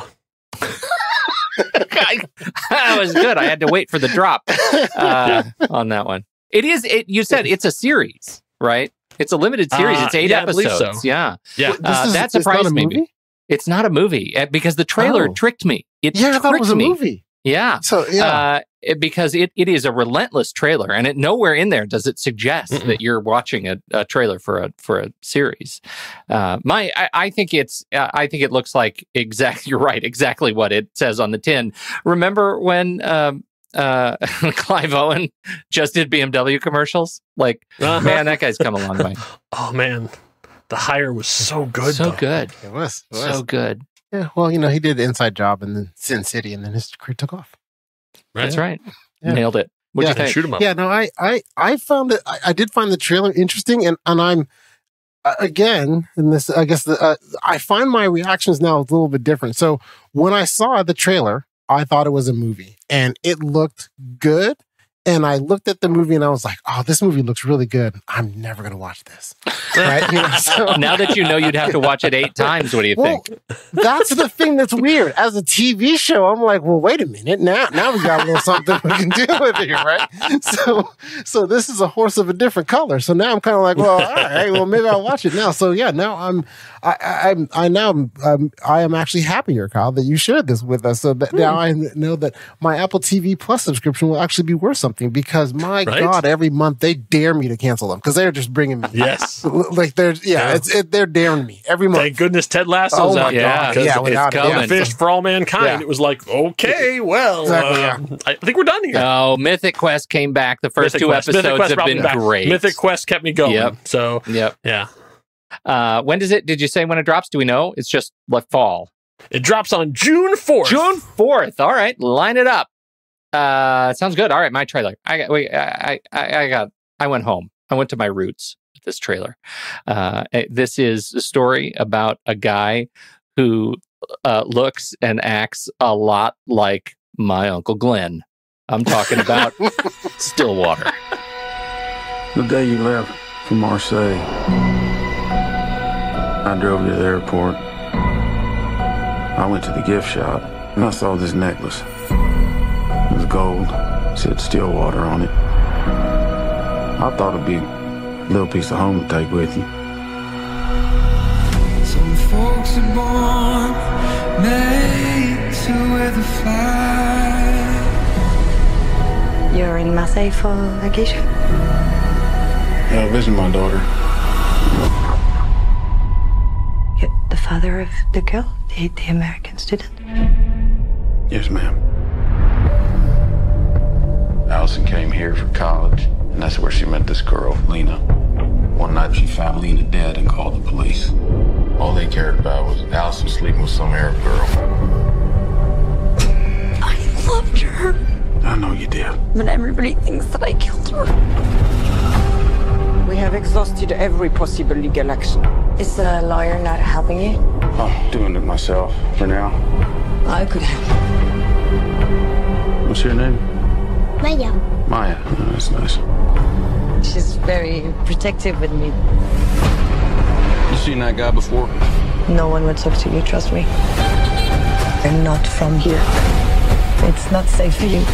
That was good. I had to wait for the drop on that one. You said it's a series, right? It's a limited series. It's 8 episodes. I believe so. Yeah. That surprised me. It's not a movie because the trailer tricked me. I thought it was a movie. Yeah. So because it is a relentless trailer, and nowhere in there does it suggest that you're watching a trailer for a series. I think it looks like you're right, exactly what it says on the tin. Remember when Clive Owen just did BMW commercials? Like, man, that guy's come a long way. Oh man, The Hire was so good. Good. It was so good. Yeah, well, he did the Inside Job and then Sin City, and then his career took off. That's right. Yeah. Nailed it. What'd you think? Shoot him up. Yeah, no, I found it. I did find the trailer interesting, and I'm again in this. I guess I find my reactions now a little bit different. So when I saw the trailer, I thought it was a movie, and it looked good. And I looked at the movie and I was like, oh, this movie looks really good. I'm never going to watch this. Right? So, now that you know you'd have to watch it 8 times, what do you think? That's the thing that's weird. As a TV show, I'm like, well, wait a minute. Now we got a little something we can do with it here, right? So this is a horse of a different color. So now I'm kind of like, well, all right, well, maybe I'll watch it now. So yeah, now I am actually happier, Kyle, that you shared this with us. So that now I know that my Apple TV Plus subscription will actually be worth something, because my God, every month they dare me to cancel them because they're just bringing me. Yes. Like they're daring me every month. Thank goodness Ted Lasso's out. Yeah, it's coming. Finished For All Mankind. It was like, okay, well, I think we're done here. Oh, Mythic Quest came back. The first 2 episodes have been great. Mythic Quest kept me going. Yep. So, yeah. When did you say when it drops? Do we know? It's just like fall. It drops on June 4th. June 4th. All right. Line it up. Sounds good. All right. My trailer. I went home. I went to my roots with this trailer. This is a story about a guy who looks and acts a lot like my Uncle Glenn. I'm talking about Stillwater. The day you left for Marseille, I drove to the airport. I went to the gift shop and I saw this necklace. It was gold. It said Stillwater on it. I thought it'd be a little piece of home to take with you. Some folks are born made to wear the flag. You're in Marseille for vacation? Yeah, I visit my daughter. You're the father of the girl, the American student? Yes, ma'am. Allison came here for college, and that's where she met this girl, Lena. One night she found Lena dead and called the police. All they cared about was Allison sleeping with some Arab girl. I loved her. I know you did. But everybody thinks that I killed her. We have exhausted every possible legal action. Is the lawyer not helping you? I'm doing it myself for now. I could help. What's your name? Maya. Maya. Oh, that's nice. She's very protective with me. You seen that guy before? No one would talk to you, trust me. You're not from here. It's not safe for you.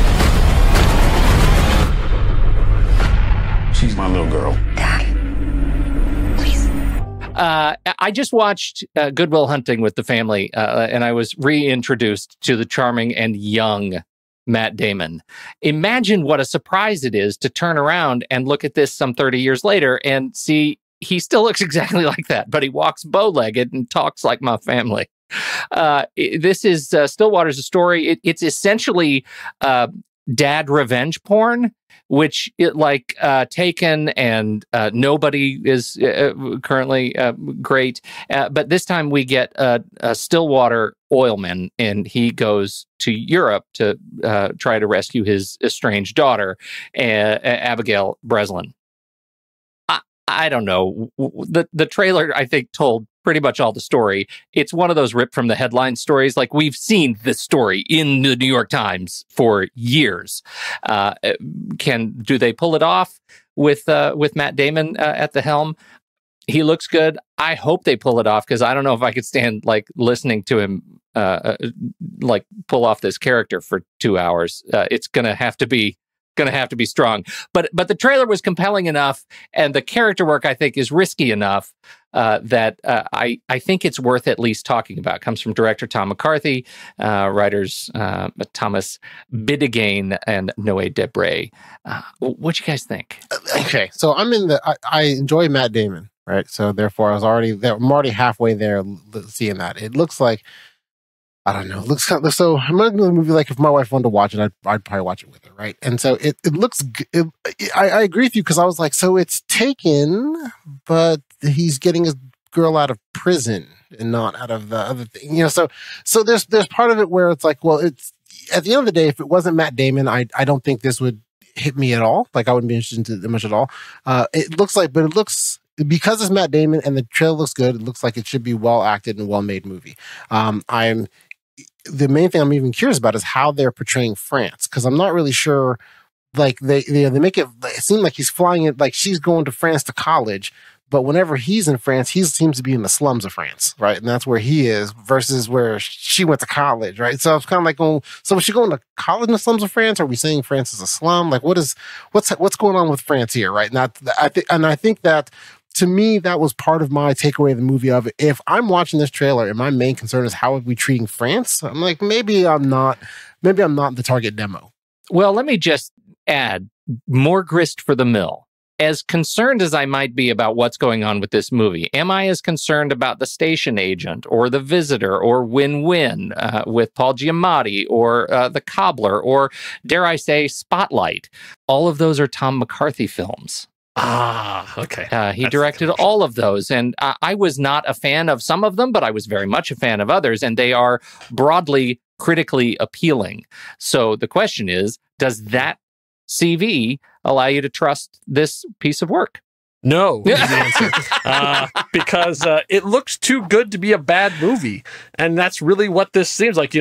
She's my little girl. Dad, please. I just watched Good Will Hunting with the family, and I was reintroduced to the charming and young Matt Damon. Imagine what a surprise it is to turn around and look at this some 30 years later and see he still looks exactly like that, but he walks bow-legged and talks like my family. This is Stillwater's a story. It's essentially dad revenge porn, which Taken and Nobody is currently great. But this time we get a Stillwater oilman, and he goes to Europe to try to rescue his estranged daughter, Abigail Breslin. I don't know. The trailer, I think, told pretty much all the story. It's one of those ripped from the headline stories. Like, we've seen this story in the New York Times for years. Do they pull it off with Matt Damon at the helm? He looks good. I hope they pull it off, because I don't know if I could stand listening to him pull off this character for 2 hours. It's gonna have to be strong. But the trailer was compelling enough, and the character work, I think, is risky enough that I think it's worth at least talking about. It comes from director Tom McCarthy, writers Thomas Bidegain and Noé Debray. What do you guys think? Okay, so I enjoy Matt Damon, right? So therefore, I'm already halfway there seeing that. It looks like, I don't know. It looks kind of, so I'm not going to movie like if my wife wanted to watch it, I'd probably watch it with her, right? And so it looks. I agree with you, because I was like, so it's Taken, but he's getting his girl out of prison and not out of the other thing, So there's part of it where it's like, well, it's at the end of the day, if it wasn't Matt Damon, I don't think this would hit me at all. Like, I wouldn't be interested in it much at all. It looks because it's Matt Damon and the trailer looks good. It looks like it should be well acted and well made movie. The main thing I'm even curious about is how they're portraying France, because I'm not really sure like they make it seem like he's flying it, like she's going to France to college. But whenever he's in France, he seems to be in the slums of France, right? And that's where he is versus where she went to college, right? So it's kind of like, so was she going to college in the slums of France? Or are we saying France is a slum? Like, what's going on with France here, right? I think that, to me, that was part of my takeaway of the movie. Of if I'm watching this trailer and my main concern is how are we treating France, I'm like, maybe I'm not the target demo. Well, let me just add more grist for the mill. As concerned as I might be about what's going on with this movie, am I as concerned about The Station Agent or The Visitor or Win-Win with Paul Giamatti or The Cobbler or, dare I say, Spotlight? All of those are Tom McCarthy films. Ah, okay. He directed all of those, and I was not a fan of some of them, but I was very much a fan of others, and they are broadly critically appealing. So the question is, does that CV allow you to trust this piece of work? No, is the answer. Because it looks too good to be a bad movie, and that's really what this seems like.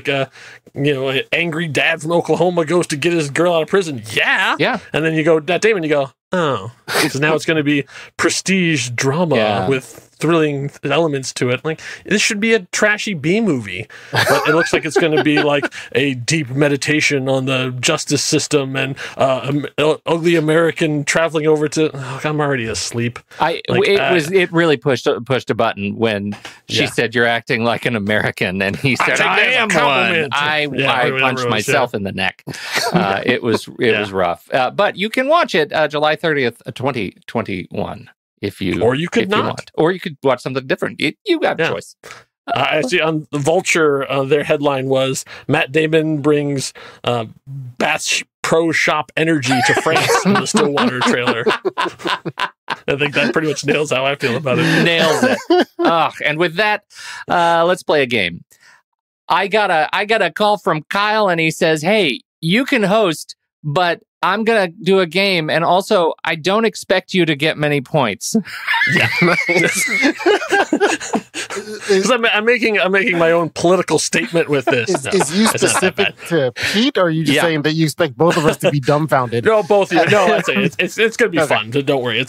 An angry dad from Oklahoma goes to get his girl out of prison. Yeah. And then you go, Matt Damon, you go, oh, so now it's going to be prestige drama with thrilling elements to it. Like, this should be a trashy B movie, but it looks like it's going to be like a deep meditation on the justice system and ugly American traveling over to. Oh, I'm already asleep. It really pushed a button when she said, "You're acting like an American," and he said, "I am one." I punched myself in the neck. It was rough, but you can watch it July 30th, 2021. If you want. Or you could watch something different. You got a choice. I see on the Vulture, their headline was Matt Damon brings Bass Pro Shop energy to France in the Stillwater trailer. I think that pretty much nails how I feel about it. Nails it. And with that, let's play a game. I got a call from Kyle, and he says, "Hey, you can host, but I'm going to do a game, and also, I don't expect you to get many points." Because I'm making my own political statement with this. Is you specific to Pete, or are you just saying that you expect both of us to be dumbfounded? No, both of you. No, I'd say it's going to be fun. Don't worry.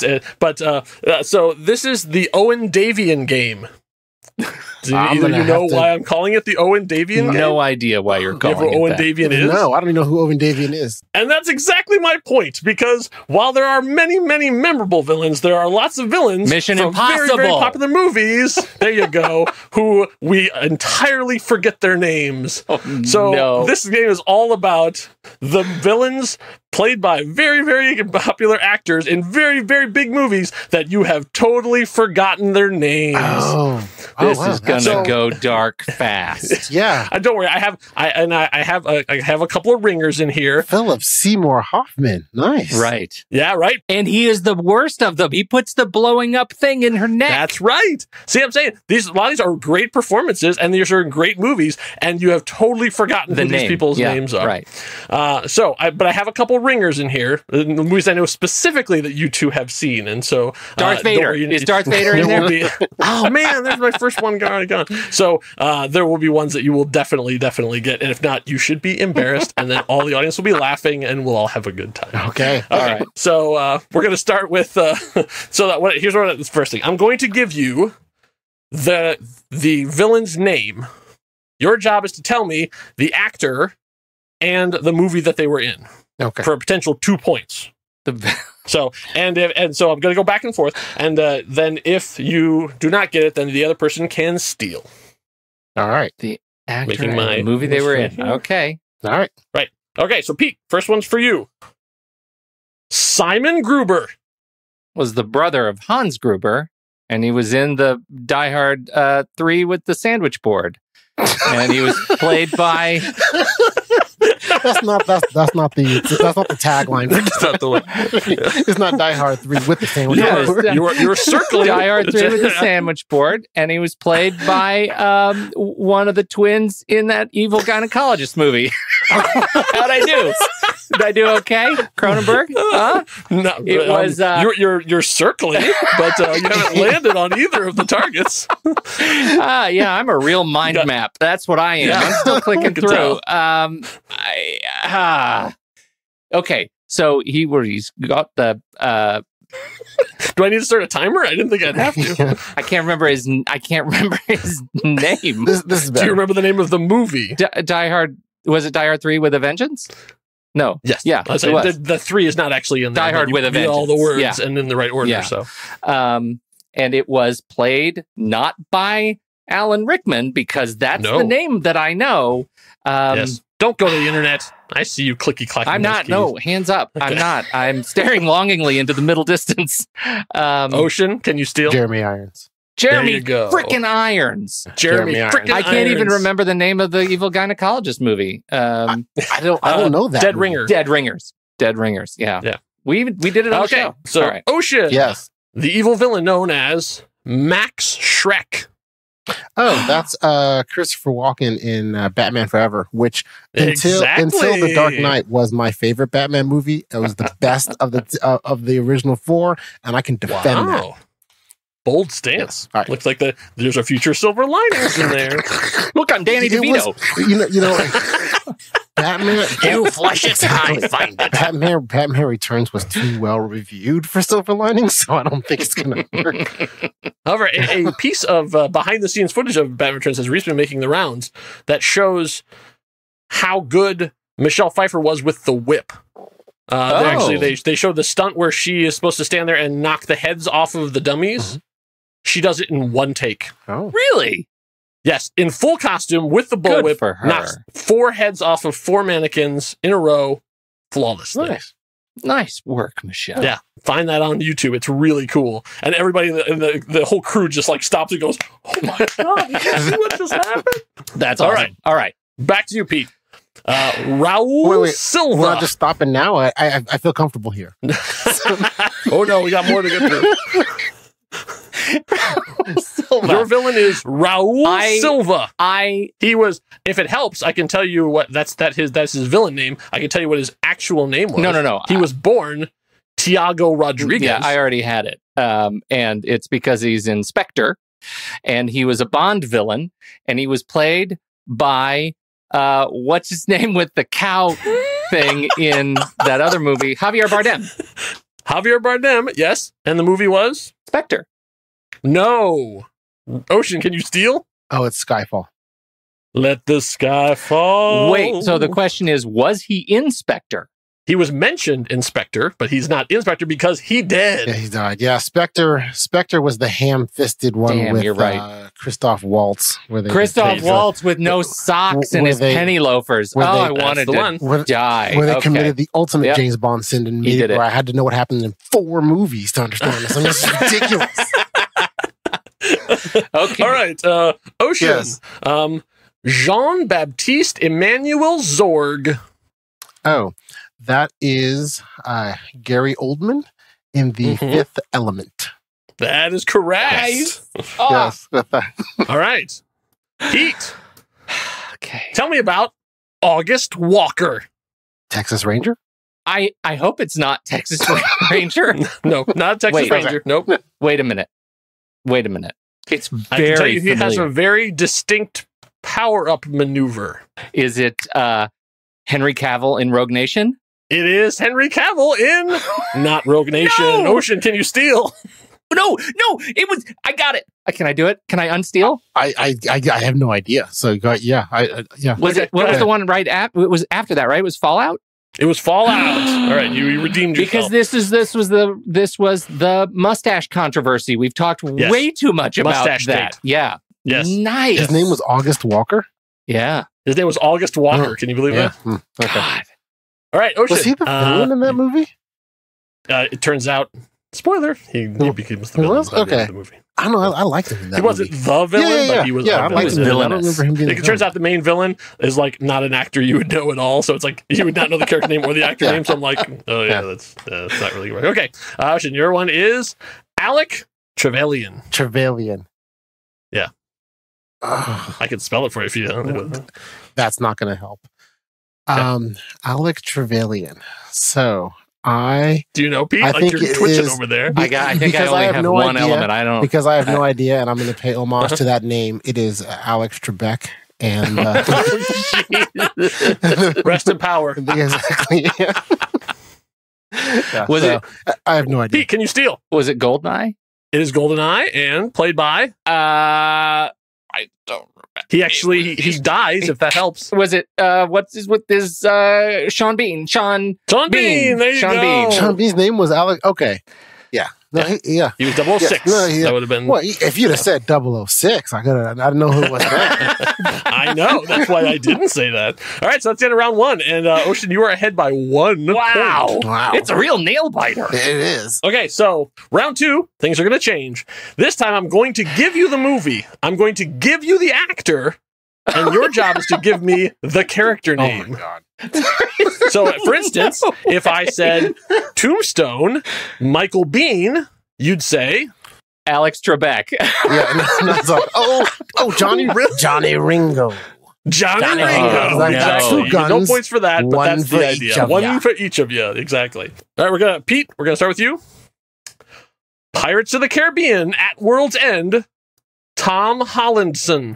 So this is the Owen Davian game. Do you know why I'm calling it the Owen Davian game? No idea why you're calling it Owen that. Davian is? No, I don't even know who Owen Davian is. And that's exactly my point, because while there are many, many memorable villains, there are lots of villains Mission from Impossible. very, very popular movies, there you go, who we entirely forget their names. This game is all about the villains played by very, very popular actors in very, very big movies that you have totally forgotten their names. This is gonna go dark fast. Yeah, don't worry. I have a couple of ringers in here. Philip Seymour Hoffman, nice, right? Yeah, right. And he is the worst of them. He puts the blowing up thing in her neck. That's right. See, I'm saying a lot of these are great performances, and these are great movies, and you have totally forgotten who these people's names are. Right. But I have a couple ringers in here, movies I know specifically that you two have seen, and so Darth Vader. Is Darth Vader in there? Oh man, there's my first one gone. So there will be ones that you will definitely get, and if not, you should be embarrassed, and then all the audience will be laughing, and we'll all have a good time. Okay. All right. So we're going to start with. Here's the first thing. I'm going to give you the villain's name. Your job is to tell me the actor and the movie that they were in. Okay. For a potential 2 points. So I'm going to go back and forth, and then if you do not get it, then the other person can steal. All right. The actor and the movie they were in. Okay. All right. Right. Okay, so Pete, first one's for you. Simon Gruber was the brother of Hans Gruber, and he was in the Die Hard 3 with the sandwich board. And he was played by... That's not the tagline. It's not the one. It's not Die Hard 3 with the sandwich board. You were circling Die Hard 3 with the sandwich board, and he was played by one of the twins in that evil gynecologist movie. How'd I do? Did I do okay, Cronenberg? Huh? No, it was. You're circling, but you haven't landed on either of the targets. Yeah, I'm a real mind map. That's what I am. I'm still clicking through. Okay, so he's got the. Do I need to start a timer? I didn't think I'd have to. I can't remember his name. This is Do you remember the name of the movie? Die Hard. Was it Die Hard 3 with a Vengeance? No. Yes. Yeah. The 3 is not actually in there. Die Hard with a Vengeance. All the words and in the right order. Yeah. So. And it was played not by Alan Rickman, because that's the name that I know. Yes. Don't go to the internet. I see you clicky clacking. I'm not. No, hands up. Okay. I'm not. I'm staring longingly into the middle distance. Ocean, can you steal? Jeremy Irons. Jeremy frickin' Irons. Jeremy frickin' Irons. I can't even remember the name of the evil gynecologist movie. I don't know that. Dead movie. Ringer. Dead Ringers. Dead Ringers. Yeah. Yeah. We did it on the show. So all right. Ocean. Yes. The evil villain known as Max Schreck. Oh, that's Christopher Walken in Batman Forever, which until The Dark Knight was my favorite Batman movie. It was the best of the original 4, and I can defend that. Bold stance. Right. Looks like there's a future silver linings in there. Look, I'm Danny DeVito. You know, Batman. You flush it, I find it. Batman Returns was too well reviewed for silver linings, so I don't think it's going to work. However, a piece of behind-the-scenes footage of Batman Returns has recently been making the rounds that shows how good Michelle Pfeiffer was with the whip. They showed the stunt where she is supposed to stand there and knock the heads off of the dummies. Mm-hmm. She does it in one take. Oh, really? Yes, in full costume with the bullwhip, knocks 4 heads off of 4 mannequins in a row, flawlessly. Nice work, Michelle. Yeah, find that on YouTube. It's really cool, and everybody in the whole crew just like stops and goes, "Oh my god, you see what just happened?" That's awesome. All right, back to you, Pete. Raul Silva. We're not just stopping now. I feel comfortable here. Oh no, we got more to get through. Your villain is Raul Silva. He was. If it helps, I can tell you what that's his villain name. I can tell you what his actual name was. No. He was born Tiago Rodriguez. Yeah, I already had it. And it's because he's in Spectre, and he was a Bond villain, and he was played by what's his name with the cow thing in that other movie, Javier Bardem. Javier Bardem, yes. And the movie was Spectre. No. Ocean, can you steal? Oh, it's Skyfall. Let the sky fall. Wait, so the question is, was he in Spectre? He was mentioned in Spectre, but he's not in Spectre because he dead. Yeah, he died. Yeah, Spectre was the ham-fisted one with you're right. Christoph Waltz. Christoph Waltz with no socks and his penny loafers. I wanted to die. Where they committed the ultimate James Bond sin and made it where I had to know what happened in 4 movies to understand this. I mean, this is ridiculous. Okay. All right. Ocean. Yes. Jean-Baptiste Emmanuel Zorg. Oh, that is Gary Oldman in The Fifth Element. That is correct. Nice. Yes. All right. Pete. Okay. Tell me about August Walker. Texas Ranger? I hope it's not Texas Ranger. No, not Texas Ranger. Nope. Wait a minute. It's very I can tell you, familiar. He has a very distinct power-up maneuver. Is it Henry Cavill in Rogue Nation? It is Henry Cavill in not Rogue Nation. No! Ocean, can you steal? No, it was. I got it. Can I do it? Can I unsteal? I have no idea. So yeah. Was it? What was the one right after? It was after that, right? It was Fallout. It was Fallout. All right, you redeemed yourself. Because this was the mustache controversy. We've talked way too much about that. Date. Yeah. Yes. Nice. His name was August Walker? Yeah. His name was August Walker. Can you believe that? Okay. God. All right, Ocean. Was he the villain in that movie? It turns out, spoiler, he becomes the villain by the end of the movie. I don't know. I liked him in that movie. He wasn't the villain, but he was I liked him. I don't remember him being It turns out the main villain is like not an actor you would know at all. So it's like you would not know the character name or the actor name. So I'm like, oh yeah, that's not really right. Okay, Ocean, your one is Alec Trevelyan. Yeah. I could spell it for you if you don't. That's not going to help. Alec Trevelyan. So do you know, Pete? I think you're twitching over there. I think I only have one element. I don't because I have no idea, and I'm going to pay homage to that name. It is Alex Trebek And rest in power. Exactly. Yeah. Was it? I have no idea. Pete, can you steal? Was it Goldeneye? It is Goldeneye and played by. I don't remember. He actually he dies if that helps. Was it what's his with this Sean Bean? Sean Bean. There you go. Bean. Sean Bean's name was Alex. Okay. Yeah. No, yeah. He was 006. Yeah. No, that would have been. Well, if you'd have said 006, I didn't know who it was. I know. That's why I didn't say that. All right, so that's the end of round one. And Ocean, you are ahead by 1 point. Wow. It's a real nail biter. It is. Okay, so round two, things are going to change. This time I'm going to give you the movie. I'm going to give you the actor. And your job is to give me the character name. Oh, my God. So, for instance, if I said Tombstone, Michael Biehn, you'd say Alex Trebek. Yeah, and it's like, Johnny Ringo. Johnny Ringo. Exactly. No points for that, but that's the idea. One for each of you. Exactly. All right, Pete, we're going to start with you. Pirates of the Caribbean at World's End, Tom Hollandson.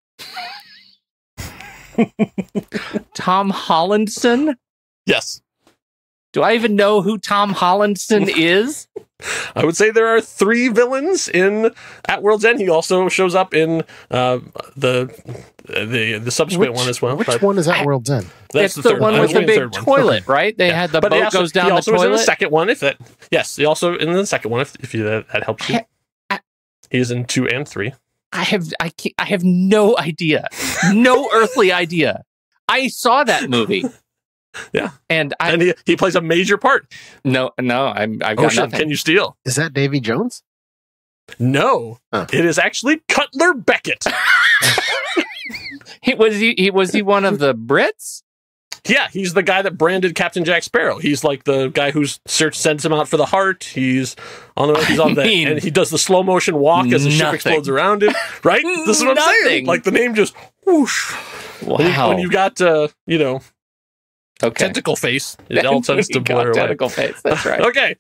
Tom Hollandson? Yes. Do I even know who Tom Hollandson is? I would say there are 3 villains in At World's End. He also shows up in the subsequent one as well. Which one is At World's End? That's the one with the big toilet, right? They had the boat goes down the toilet. He also was in the second one. Yes, he also in the second one. If that helps you, he's in 2 and 3. I have no idea. No earthly idea. I saw that movie. Yeah. And he plays a major part. No, I've got nothing. Can you steal? Is that Davy Jones? No. It is actually Cutler Beckett. Was he one of the Brits? Yeah, he's the guy that branded Captain Jack Sparrow. He's like the guy who's sends him out for the heart. He's on the and he does the slow motion walk as the ship explodes around him. Right? This is what I'm saying. Like the name just whoosh. Wow. When you got tentacle face, it all tends to blur away. Tentacle face. That's right. Okay.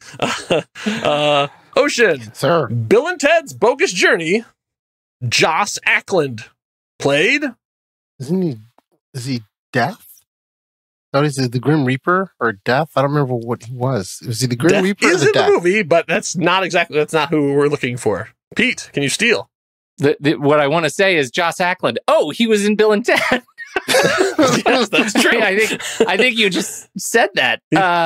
Ocean. Sir. Bill and Ted's Bogus Journey. Joss Ackland played. Is he deaf? Oh, is he the Grim Reaper or Death? I don't remember what he was. Was he the Grim Reaper or is the in Death? The movie, but that's not who we're looking for. Pete, can you steal? What I want to say is Joss Ackland. Oh, he was in Bill and Ted. Yes, that's true. I think you just said that.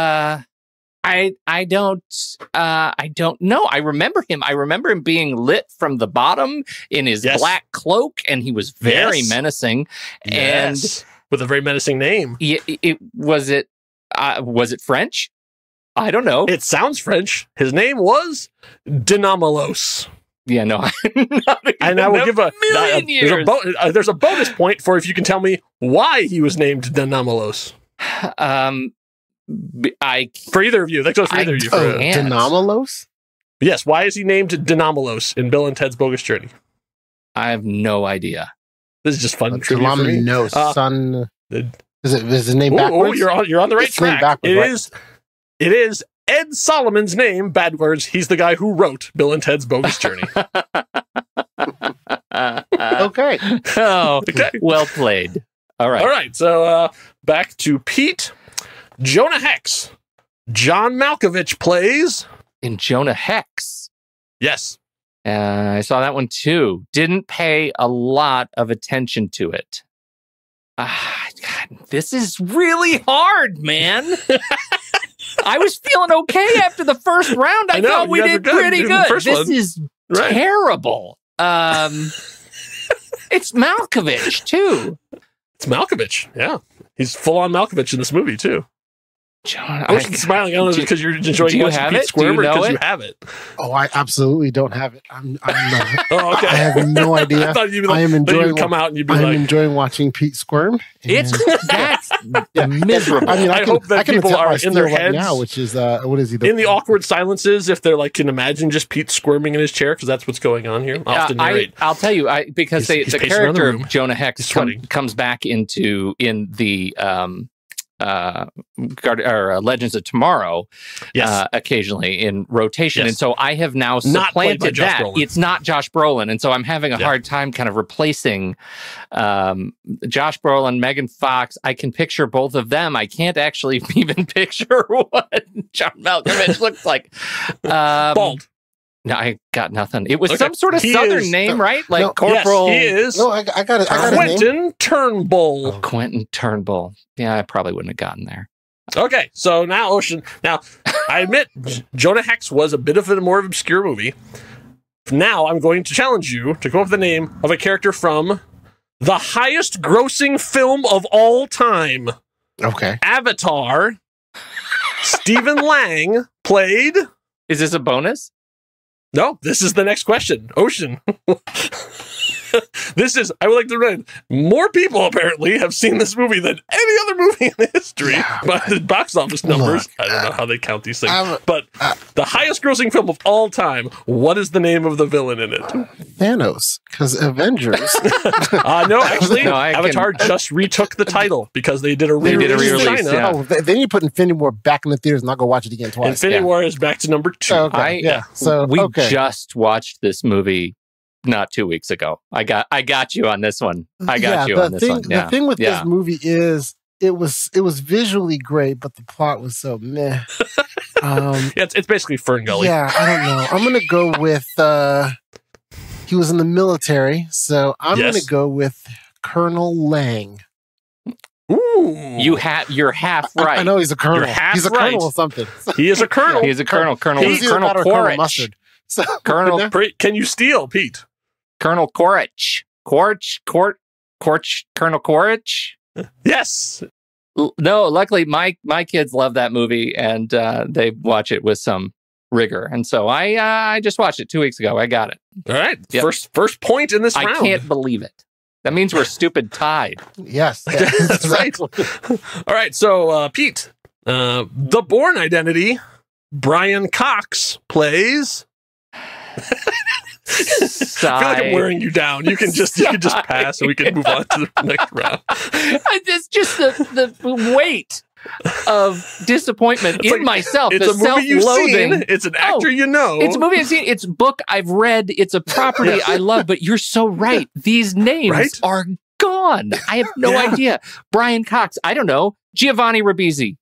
I don't know. I remember him. I remember him being lit from the bottom in his black cloak, and he was very menacing. And with a very menacing name. Was it French? I don't know. It sounds French. His name was Dinamolos. Yeah, no. And I will give there's a bonus point for if you can tell me why he was named Dinamolos. For either of you. That goes for either of you. Dinamolos? Yes. Why is he named Dinamolos in Bill and Ted's Bogus Journey? I have no idea. This is just fun. Son. Is his name backwards? You're on the right track. It is Ed Solomon's name backwards. He's the guy who wrote Bill and Ted's Bogus Journey. Okay. Oh, okay. Well played. All right. So back to Pete. Jonah Hex. John Malkovich plays in Jonah Hex. Yes. I saw that one too. Didn't pay a lot of attention to it. God, this is really hard, man. I was feeling okay after the first round. I thought we did pretty good. This is terrible. It's Malkovich too. It's Malkovich. Yeah, he's full on Malkovich in this movie too. John, I was smiling. I don't know if it's because you're enjoying watching Pete squirm or because you have it. Oh, I absolutely don't have it. I'm oh, okay. I have no idea. I thought you'd be like, you'd come out and you'd be like, I'm enjoying watching Pete squirm. That's miserable. I mean, I hope that people are in their heads now, which is what is he? In the awkward silences, if they're like, can imagine just Pete squirming in his chair because that's what's going on here. I'll tell you, because the character of Jonah Hex comes back in the Legends of Tomorrow, Yes. occasionally in rotation, Yes. and so I have now Not played by supplanted Josh that. Brolin. It's not Josh Brolin, and so I'm having a hard time kind of replacing Josh Brolin, Megan Fox. I can picture both of them. I can't actually even picture what John Malkovich looks like. Bald. No, I got nothing. It was Okay. some sort of He Southern is- name, right? Like No, Corporal. Yes, he is. No, I got it. I got a name. Quentin Turnbull. Quentin Turnbull. Yeah, I probably wouldn't have gotten there. Okay, so now Ocean. Now, I admit Jonah Hex was a bit of a more obscure movie. Now I'm going to challenge you to come up with the name of a character from the highest grossing film of all time, Okay. Avatar. Stephen Lang played. Is this a bonus? No, this is the next question. Ocean. This is, I would like to read, more people apparently have seen this movie than any other movie in history. But the box office numbers, I don't know how they count these things. But the highest grossing film of all time, what is the name of the villain in it? Thanos, because Avengers. No, actually, No, I Avatar just retook the title because they did a re-release in China. yeah. Oh, they need to put Infinity War back in the theaters and not go watch it again twice. Infinity War is back to number 2. Okay. So we okay. just watched this movie not 2 weeks ago. I got you on this one. I got you on this one. Yeah. The thing with this movie is it was visually great, but the plot was so meh. It's basically Fern Gully. Yeah, I don't know. I'm gonna go with he was in the military, so I'm gonna go with Colonel Lang. Ooh. You're half right. I know he's a colonel. You're half He's a right. colonel or something. He is a colonel. He is a colonel. Colonel He's either that or Quaritch. Mustard. So, Colonel Can you steal, Pete? Colonel Quaritch. Colonel Quaritch. Yes. No, luckily my kids love that movie and they watch it with some rigor. And so I just watched it 2 weeks ago. I got it. All right. Yep. First point in this I round. can't believe it. That means we're stupid tied. Yes. That's right. All right. So, Pete, the Bourne Identity, Brian Cox plays. I feel like I'm wearing you down. You can just pass and we can move on to the next round. It's just the weight of disappointment in myself. It's the a movie you've self-loathing. seen. It's an actor you know. It's a movie I've seen. It's a book I've read. It's a property I love. But you're so right. These names are gone. I have no idea. Brian Cox. I don't know. Giovanni Ribisi.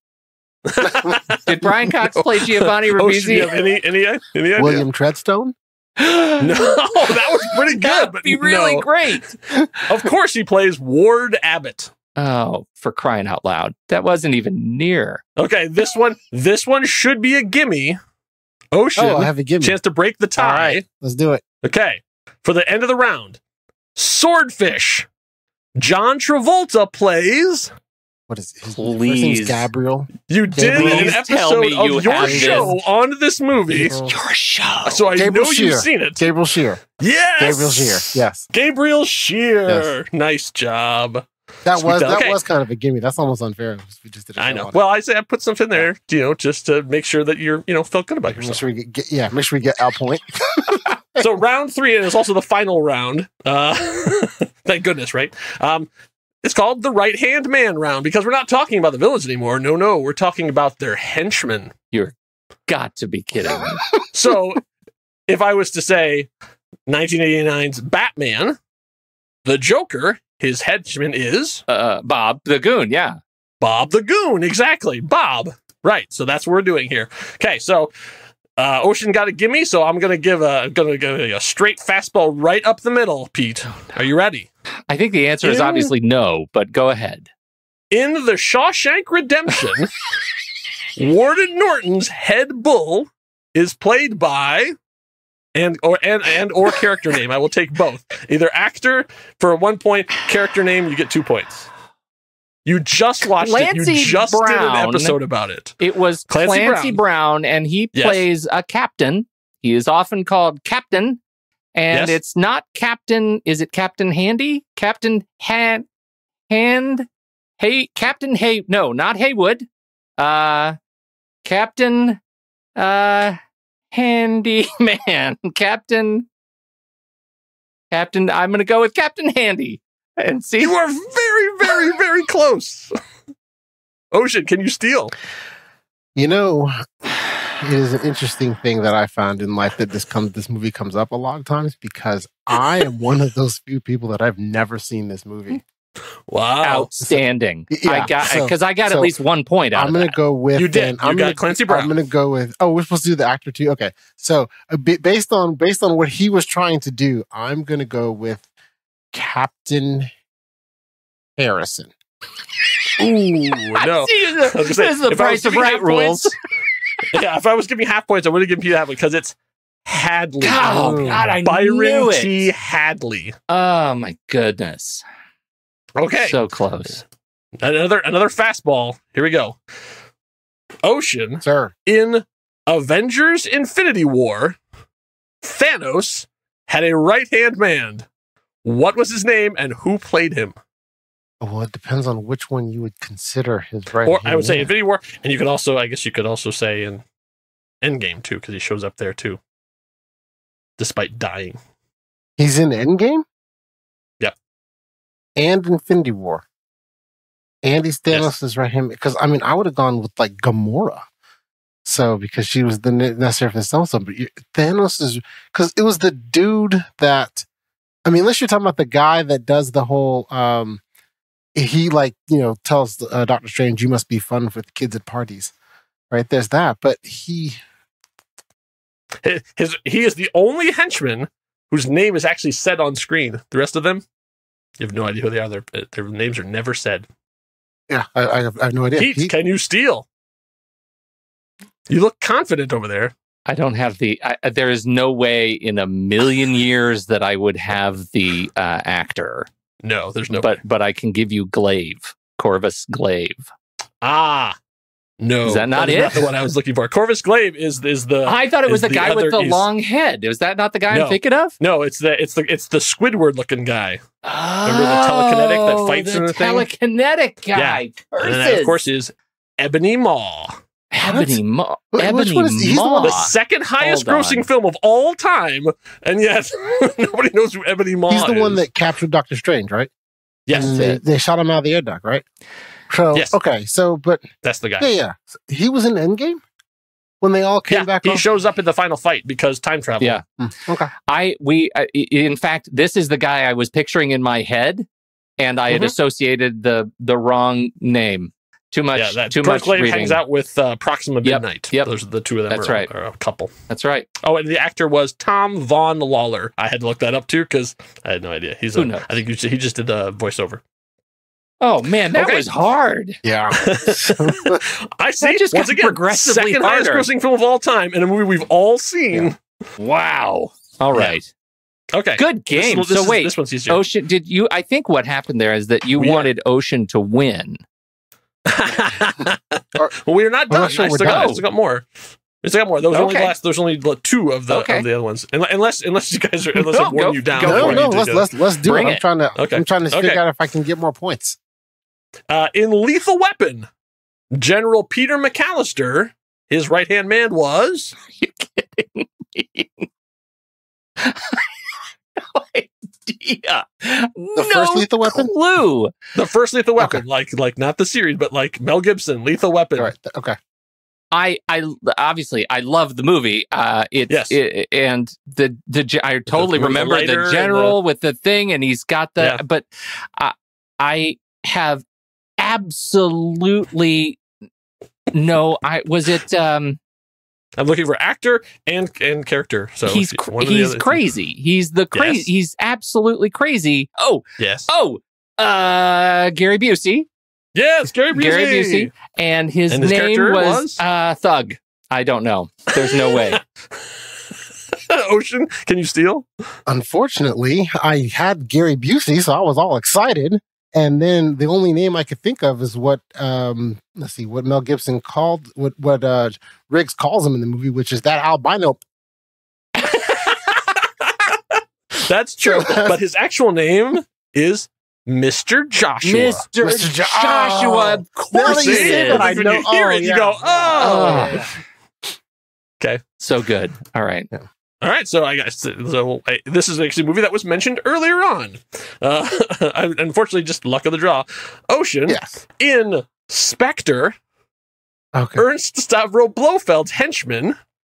Did Brian Cox play Giovanni Ribisi? Do you have any idea? William Treadstone? No, that was pretty good. That'd but be really no. great. Of course, he plays Ward Abbott. Oh, for crying out loud. That wasn't even near. Okay, this one should be a gimme. Ocean. Oh, I have a gimme. Chance to break the tie. All right, let's do it. Okay, for the end of the round, Swordfish. John Travolta plays. What is his Please. first name's Gabriel? You did Please an tell episode me you of your have show this. on this movie. It's your show. So I Gabriel know Scheer. you've seen it. Gabriel Scheer. Yes. Gabriel Scheer. Yes. Gabriel Scheer. Yes. Nice job. That Sweet was dog. Okay. was kind of a gimme. That's almost unfair. We just did a I show know. on it. Well, I say I put something in there, just to make sure that you're, felt good about Make yourself. sure we make sure we get our point. So round 3, and it's also the final round. Thank goodness, right? It's called the right-hand man round because we're not talking about the villains anymore. No, we're talking about their henchmen. You're got to be kidding me. So if I was to say 1989's Batman, the Joker, his henchman is Bob the Goon. Yeah. Bob the Goon. Exactly. Bob. Right. So that's what we're doing here. Okay. So Ocean got a gimme. So I'm going to give a straight fastball right up the middle, Pete. Are you ready? I think the answer is obviously no, but go ahead. In the Shawshank Redemption, Warden Norton's head bull is played by or character name. I will take both. Either actor for 1 point, character name, you get 2 points. You just watched it. You just did an episode about it. It was Clancy Brown, and he plays a captain. He is often called Captain, and it's not Captain. Is it Captain Handy? Captain Captain no, not Haywood. Captain Handy Man. Captain, I'm going to go with Captain Handy. And see, you are very, very, very close. Ocean, can you steal? You know, it is an interesting thing that I found in life that this movie comes up a lot of times because I am one of those few people that I've never seen this movie. Wow. Outstanding. Yeah, I got at least 1 point out I'm of going that. to go with... You did. You got Clancy Brown. I'm going to go with... Oh, we're supposed to do the actor too? Okay. So based on what he was trying to do, I'm going to go with Captain Harrison. Ooh, no. This is the Price of Right rules. Yeah, if I was giving half points, I would have given you that one because it's Hadley. Oh, God, I Byron knew it. T. Hadley. Oh, my goodness. Okay. So close. Another fastball. Here we go. Ocean. Sir. In Avengers Infinity War, Thanos had a right-hand man. What was his name and who played him? Well, it depends on which one you would consider his right. Or I would say Infinity War, and you could also, I guess you could also say in Endgame too, because he shows up there too, despite dying. He's in Endgame? Yep. And Infinity War. And he's Thanos' right hand. Because, I mean, I would have gone with, like, Gamora. So, because she was the necessary for the also, but Thanos is... Because it was the dude that... I mean, unless you're talking about the guy that does the whole... he, like, tells Doctor Strange, you must be fun with kids at parties. Right? There's that. But he is the only henchman whose name is actually said on screen. The rest of them, you have no idea who they are. Their names are never said. Yeah, I have no idea. Pete, can you steal? You look confident over there. I don't have there is no way in a million years that I would have the actor. No, there's no But I can give you Glaive. Corvus Glaive. Ah. No. Is that not it? Not the one I was looking for. Corvus Glaive is the... I thought it was the guy with the long head. Is that not the guy I'm thinking of? No, it's the Squidward looking guy. Remember the telekinetic that fights in the thing? The telekinetic guy. Yeah. And that, of course, is Ebony Maw. Ebony Maw. He's the second highest grossing film of all time, and yet nobody knows who Ebony Maw is. He's the one that captured Doctor Strange, right? Yes. And they shot him out of the air duct, right? So, yes. Okay, so, but... That's the guy. Yeah. He was in Endgame? When they all came back he off? shows up in the final fight because time travel. Yeah. Okay. In fact, this is the guy I was picturing in my head, and I had associated the wrong name. Too much. Too much reading. Hangs out with Proxima Midnight. Yep. Those are the two of them. That's right. Are a couple. That's right. Oh, and the actor was Tom Von Lawler. I had to look that up too because I had no idea. Who knows? I think he just did the voiceover. Oh man, that was hard. Yeah. I see. Just once again, progressively second highest grossing film of all time in a movie we've all seen. Yeah. Wow. All right. Yeah. Okay. Good game. Wait, this one's easier. Ocean, I think what happened there is that you wanted Ocean to win. Well, we're not done. I still got more. We still got more. There's only two of the other ones. Unless you guys are I'm warning you down. No, let's do it. I'm trying to figure out if I can get more points. In Lethal Weapon, General Peter McAllister, his right-hand man was... Are you kidding me? No idea. The first Lethal Weapon? Clue. The first Lethal Weapon, like not the series, but like Mel Gibson, Lethal Weapon. All right. Okay. I obviously I love the movie. I totally remember the general with the thing, and he's got the. Yeah. But I have absolutely no. I'm looking for actor and character. So he's crazy. He's the crazy. Yes. He's absolutely crazy. Oh yes. Oh, Gary Busey. Yes, Gary Busey. And his name was Thug. I don't know. There's no way. Ocean, can you steal? Unfortunately, I had Gary Busey, so I was all excited. And then the only name I could think of is what what Mel Gibson called what Riggs calls him in the movie, which is that albino. That's true. But his actual name is Mr. Joshua. Mr. Joshua, of course it is. I know. You hear it, you go, oh. Okay. So good. All right. Yeah. All right, so this is actually a movie that was mentioned earlier on. Unfortunately, just luck of the draw. Ocean, in Spectre, Okay. Ernst Stavro Blofeld's henchman,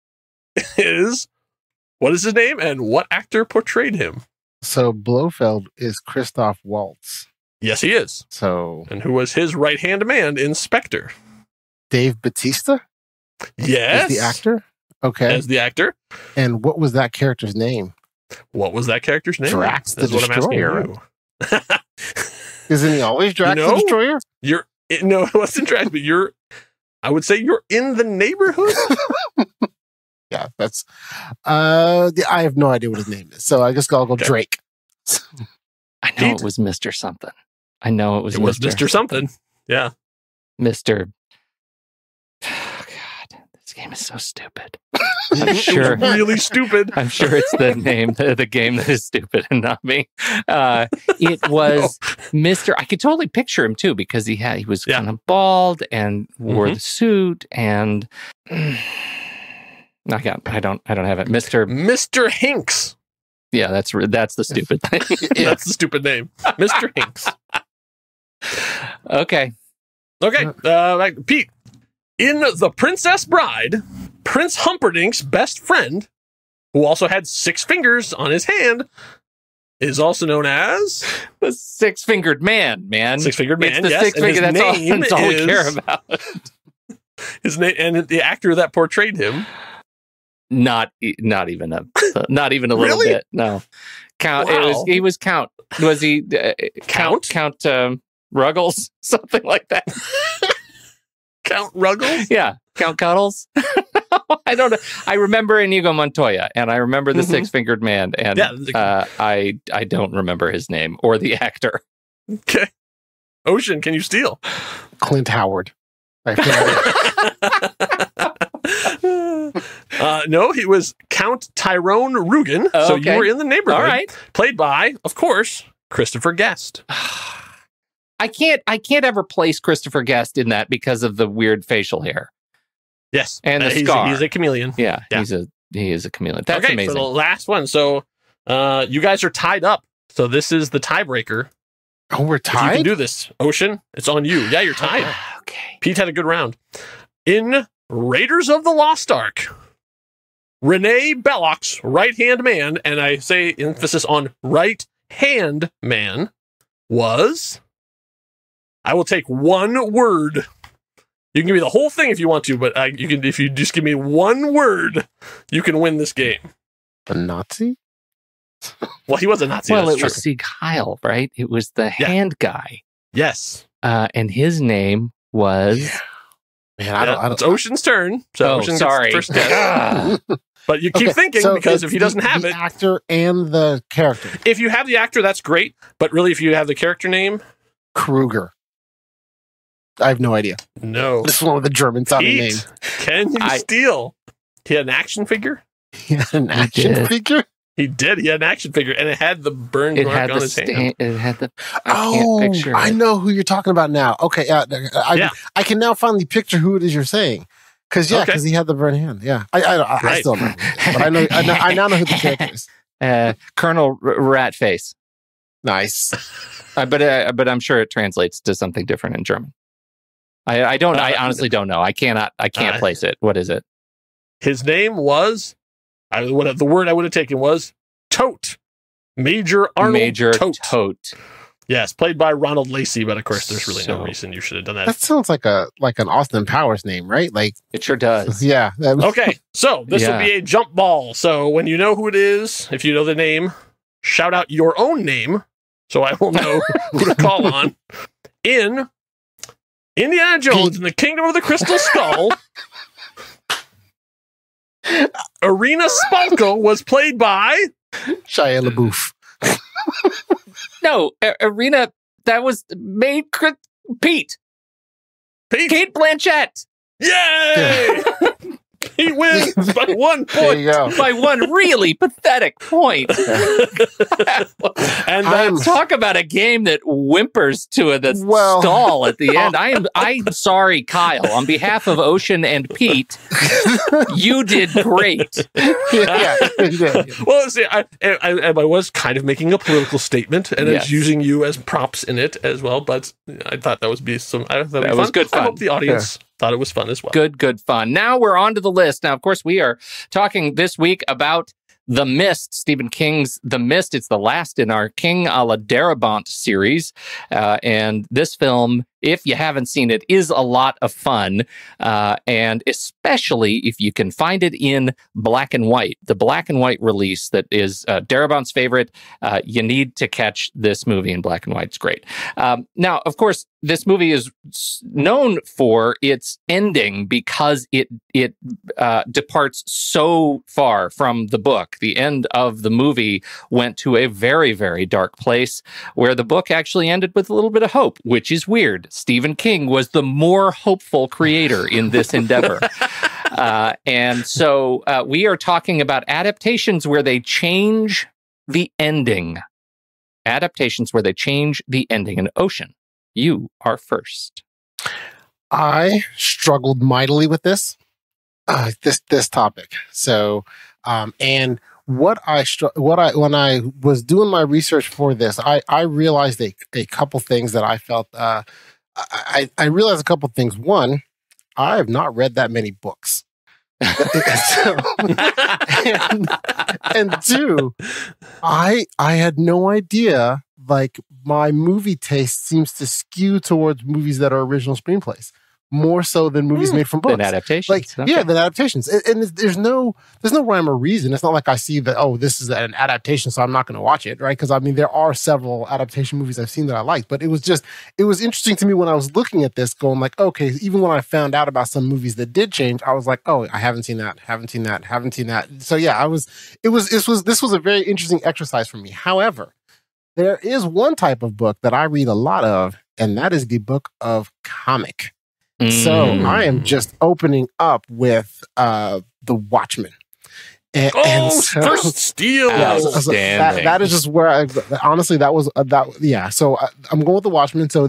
what is his name and what actor portrayed him? So Blofeld is Christoph Waltz. Yes, he is. So, and who was his right-hand man in Spectre? Dave Bautista? Yes. Is the actor? Okay. As the actor. And what was that character's name? What was that character's name? Drax the That's Destroyer. what I'm asking you. Isn't he always Drax the Destroyer? No, it wasn't Drax, but I would say you're in the neighborhood. Yeah, that's I have no idea what his name is. So I guess I'll go Drake. I know it was Mr. Something. I know it was Mr. Something. Yeah. Mr. Oh, God, this game is so stupid. I'm sure. Really stupid. I'm sure it's the name, the game that is stupid and not me. It was Mr. I could totally picture him too because he was kind of bald and wore the suit and I don't have it. Mr. Hinks. Yeah, that's the stupid thing. That's the stupid name. Mr. Hinks. Okay. Pete. In The Princess Bride, Prince Humperdinck's best friend, who also had 6 fingers on his hand, is also known as the Six-Fingered Man. Six-Fingered Man. It's the six-finger. That's all we care about. His name and the actor that portrayed him. Not even a little Really? bit. No. Count. Wow. He was Count. Was he Count? Count Ruggles? Something like that. Count Ruggles? Yeah. Count Cuddles? I don't know. I remember Inigo Montoya and I remember the Six-Fingered Man and I don't remember his name or the actor. Okay. Ocean, can you steal? Clint Howard. No, he was Count Tyrone Rugen. Oh, so okay. you were in the neighborhood. All right. Played by, of course, Christopher Guest. I can't ever place Christopher Guest in that because of the weird facial hair. Yes. And the scar. He's a chameleon. Yeah. He is a chameleon. That's okay, amazing. So the last one. So you guys are tied up. So this is the tiebreaker. Oh, we're tied? If you can do this, Ocean, it's on you. Yeah, you're tied. Okay. Pete had a good round. In Raiders of the Lost Ark, Renee Belloc's right-hand man, and I say emphasis on right-hand man, was... I will take one word. You can give me the whole thing if you want to, but if you just give me one word, you can win this game. A Nazi? Well, he was a Nazi. Well, that's it true. was Sieg Heil, right? It was the hand guy. Yes. And his name was... Yeah. Man, I don't. It's Ocean's turn. So Ocean sorry. gets first guess. But you keep thinking because if he doesn't have the it... actor and the character. If you have the actor, that's great. But really, if you have the character name... Kruger. I have no idea. No. This is one with a German sounding name. Can you steal? He had an action figure? He had an action figure? He did. He had an action figure, and it had the burn mark on his hand. It had the... I know who you're talking about now. Okay, I can now finally picture who it is you're saying. Because he had the burn hand. Yeah, I still don't know. But I now know who the character is. Colonel Ratface. Nice. But I'm sure it translates to something different in German. I honestly don't know. I can't place it. What is it? His name was... the word I would have taken was Tote. Major Arnold Tote. Yes, played by Ronald Lacey, but of course there's really no reason you should have done that. That sounds like an Austin Powers name, right? Like it sure does. Yeah. Okay, so this will be a jump ball. So when you know who it is, if you know the name, shout out your own name so I will know who to call on. In Indiana Jones and the Kingdom of the Crystal Skull, Irina Spalko was played by Shia LaBeouf. No, Irina, that was made Pete. Kate Blanchett. Yay! He wins by 1 point. There you go. By one really pathetic point. And talk about a game that whimpers to the stall at the end. I'm sorry, Kyle. On behalf of Ocean and Pete, you did great. Well, see, I was kind of making a political statement, and it's using you as props in it as well. But I thought that was good fun. I hope the audience thought it was fun as well. Good fun. Now we're on to the list. Now, of course, we are talking this week about The Mist, Stephen King's The Mist. It's the last in our King a la Darabont series. And this film, if you haven't seen it, is a lot of fun. And especially if you can find it in black and white, the black and white release that is Darabont's favorite. You need to catch this movie in black and white. It's great. Now, of course, this movie is known for its ending because it departs so far from the book. The end of the movie went to a very, very dark place where the book actually ended with a little bit of hope, which is weird. Stephen King was the more hopeful creator in this endeavor. And so we are talking about adaptations where they change the ending. Adaptations where they change the ending. And Ocean, you are first. I struggled mightily with this topic. So, and when I was doing my research for this, I realized a couple things that I felt. I realized a couple things. One, I have not read that many books. and two, I had no idea. Like, my movie taste seems to skew towards movies that are original screenplays more so than movies made from books. Than adaptations. Like, than adaptations. And there's no rhyme or reason. It's not like I see that, oh, this is an adaptation, so I'm not going to watch it, right? Because, I mean, there are several adaptation movies I've seen that I like, but it was interesting to me when I was looking at this, going like, okay, even when I found out about some movies that did change, I was like, oh, I haven't seen that. So yeah, this was a very interesting exercise for me. However, there is one type of book that I read a lot of, and that is the book of comic. So I am just opening up with The Watchmen. And so, first steal! That is just where honestly, that was yeah. So I'm going with The Watchmen. So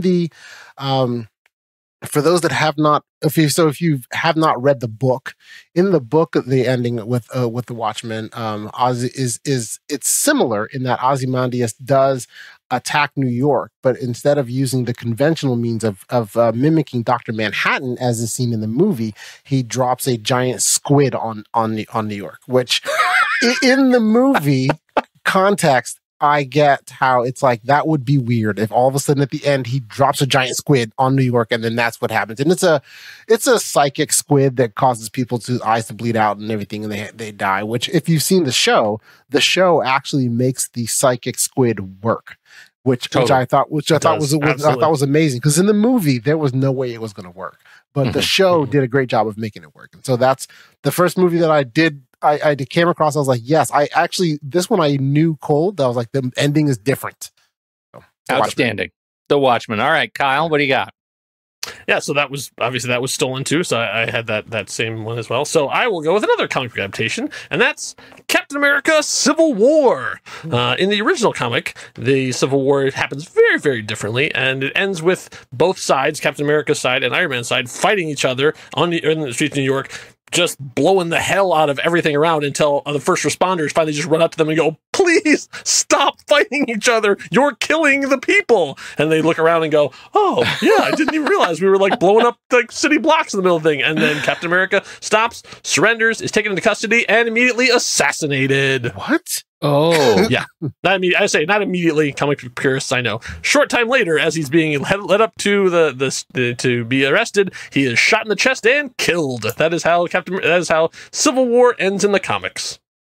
for those that have not, if you have not read the book, in the book, the ending with The Watchmen, it's similar in that Ozymandias does attack New York, but instead of using the conventional means of mimicking Dr. Manhattan as is seen in the movie, he drops a giant squid on New York, which in the movie context, I get how it's like, that would be weird if all of a sudden at the end he drops a giant squid on New York and then that's what happens. And it's a psychic squid that causes people's eyes to bleed out and everything, and they die, which if you've seen the show actually makes the psychic squid work. Which I thought was amazing, because in the movie there was no way it was going to work, but the show did a great job of making it work. And so that's the first movie that I came across. I was like, yes, this one I knew cold. I was like, the ending is different. So, outstanding. The Watchmen. All right, Kyle, what do you got? Yeah, so that was stolen too. So I had that same one as well. So I will go with another comic book adaptation, and that's Captain America: Civil War. In the original comic, the Civil War happens very, very differently, and it ends with both sides, Captain America's side and Iron Man's side, fighting each other in the streets of New York, just blowing the hell out of everything around until the first responders finally just run up to them and go, please stop fighting each other. You're killing the people. And they look around and go, oh, yeah, I didn't even realize we were like blowing up like city blocks in the middle of the thing. And then Captain America stops, surrenders, is taken into custody, and immediately assassinated. What? Oh, yeah. Not immediately. Comic book purists, I know. Short time later, as he's being led up to to be arrested, he is shot in the chest and killed. That is how Civil War ends in the comics.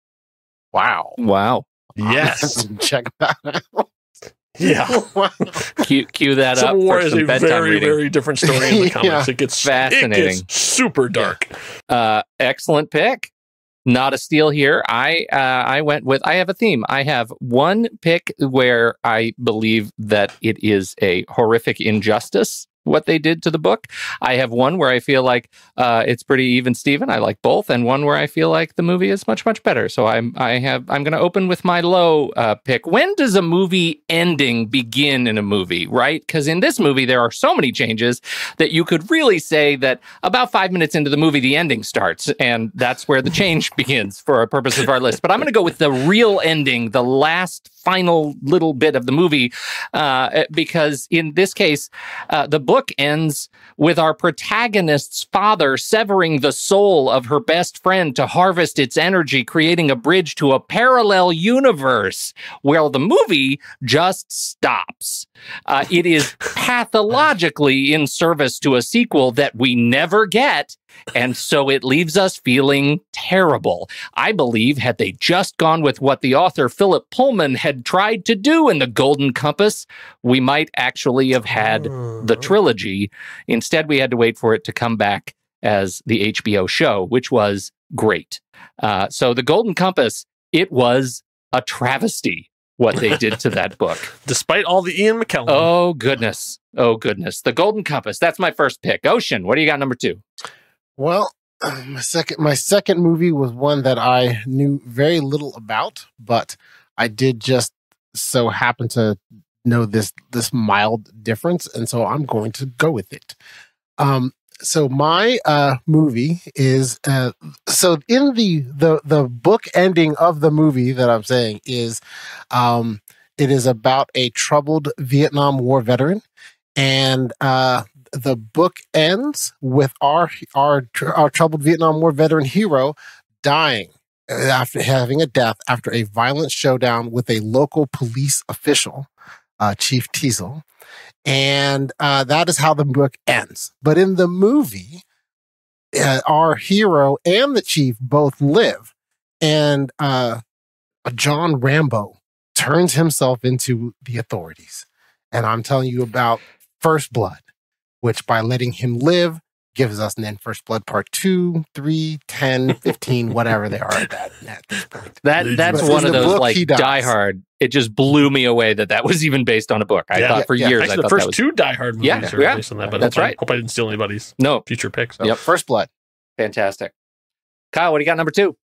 Wow. Yes. Check that out. Yeah. Cue that Civil up. War for is some a very, very different story in the comics. Yeah. It gets fascinating. It gets super dark. Excellent pick. Not a steal here. I went with, I have a theme. I have one pick where I believe that it is a horrific injustice, what they did to the book. I have one where I feel like it's pretty even Steven. I like both, and one where I feel like the movie is much, much better. So I'm going to open with my low pick. When does a movie ending begin in a movie, right? Because in this movie, there are so many changes that you could really say that about 5 minutes into the movie, the ending starts, and that's where the change begins for our purpose of our list. But I'm going to go with the real ending, the last final little bit of the movie, because in this case, the book ends with our protagonist's father severing the soul of her best friend to harvest its energy, creating a bridge to a parallel universe where the movie just stops. It is pathologically in service to a sequel that we never get, and so it leaves us feeling terrible. I believe had they just gone with what the author Philip Pullman had tried to do in The Golden Compass, we might actually have had the trilogy. Instead, we had to wait for it to come back as the HBO show, which was great. So The Golden Compass, it was a travesty what they did to that book. Despite all the Ian McKellen. Oh, goodness. Oh, goodness. The Golden Compass. That's my first pick. Ocean, what do you got number 2? Well, my second movie was one that I knew very little about, but I did just so happen to know this mild difference, and so I'm going to go with it. So my movie is so in the book ending of the movie that I'm saying is it is about a troubled Vietnam War veteran, and the book ends with our troubled Vietnam War veteran hero dying after having a death after a violent showdown with a local police official, Chief Teasel. And that is how the book ends. But in the movie, our hero and the chief both live. And John Rambo turns himself into the authorities. And I'm telling you about First Blood, which by letting him live gives us then First Blood Part 2, 3, 10, 15, whatever they are at this point. That's one of those like Die Hard. It just blew me away that was even based on a book. I thought for years. Actually, the first 2 Die Hard movies are based on that. But that's right. Hope I didn't steal anybody's future picks. So. Yep. First Blood. Fantastic. Kyle, what do you got number 2?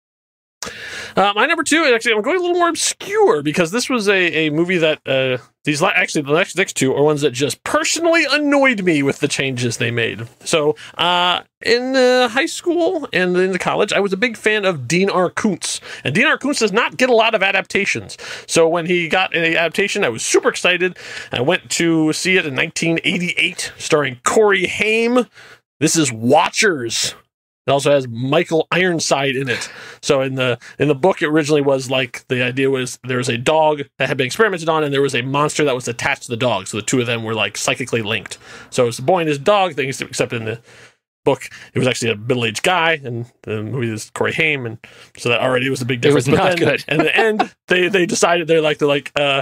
My number 2, actually, I'm going a little more obscure because this was a movie that the next 2 are ones that just personally annoyed me with the changes they made. So in high school and in college, I was a big fan of Dean R. Koontz. And Dean R. Koontz does not get a lot of adaptations. So when he got an adaptation, I was super excited. I went to see it in 1988, starring Corey Haim. This is Watchers. It also has Michael Ironside in it. So in the book, it originally was like the idea was there was a dog that had been experimented on, and there was a monster that was attached to the dog. So the two of them were like psychically linked. So it's the boy and his dog thing, except in the book, it was actually a middle-aged guy, and the movie is Corey Haim, and so that already was a big difference. It was not good. And in the end, they decided and like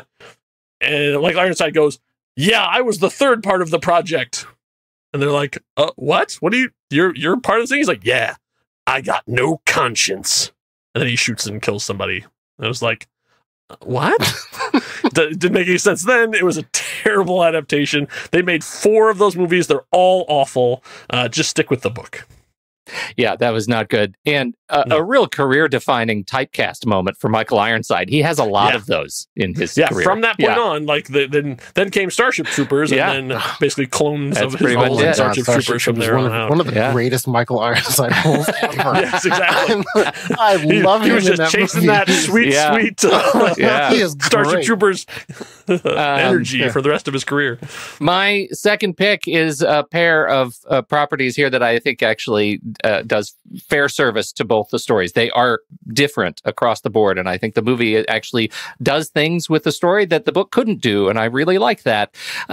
Ironside goes, "Yeah, I was the third part of the project." And they're like, what? What do you're part of the thing? He's like, yeah, I got no conscience. And then he shoots and kills somebody. And I was like, what? Didn't make any sense then. It was a terrible adaptation. They made 4 of those movies. They're all awful. Just stick with the book. Yeah, that was not good. And a real career-defining typecast moment for Michael Ironside. He has a lot of those in his career. From that point on, like then came Starship Troopers, and then basically clones of his old Starship Troopers from there on out. One of the greatest Michael Ironside roles ever. Yes, exactly. I love him. He was just chasing that sweet Starship Troopers energy for the rest of his career. My second pick is a pair of properties here that I think actually does fair service to both the stories. They are different across the board, and I think the movie actually does things with the story that the book couldn't do, and I really like that.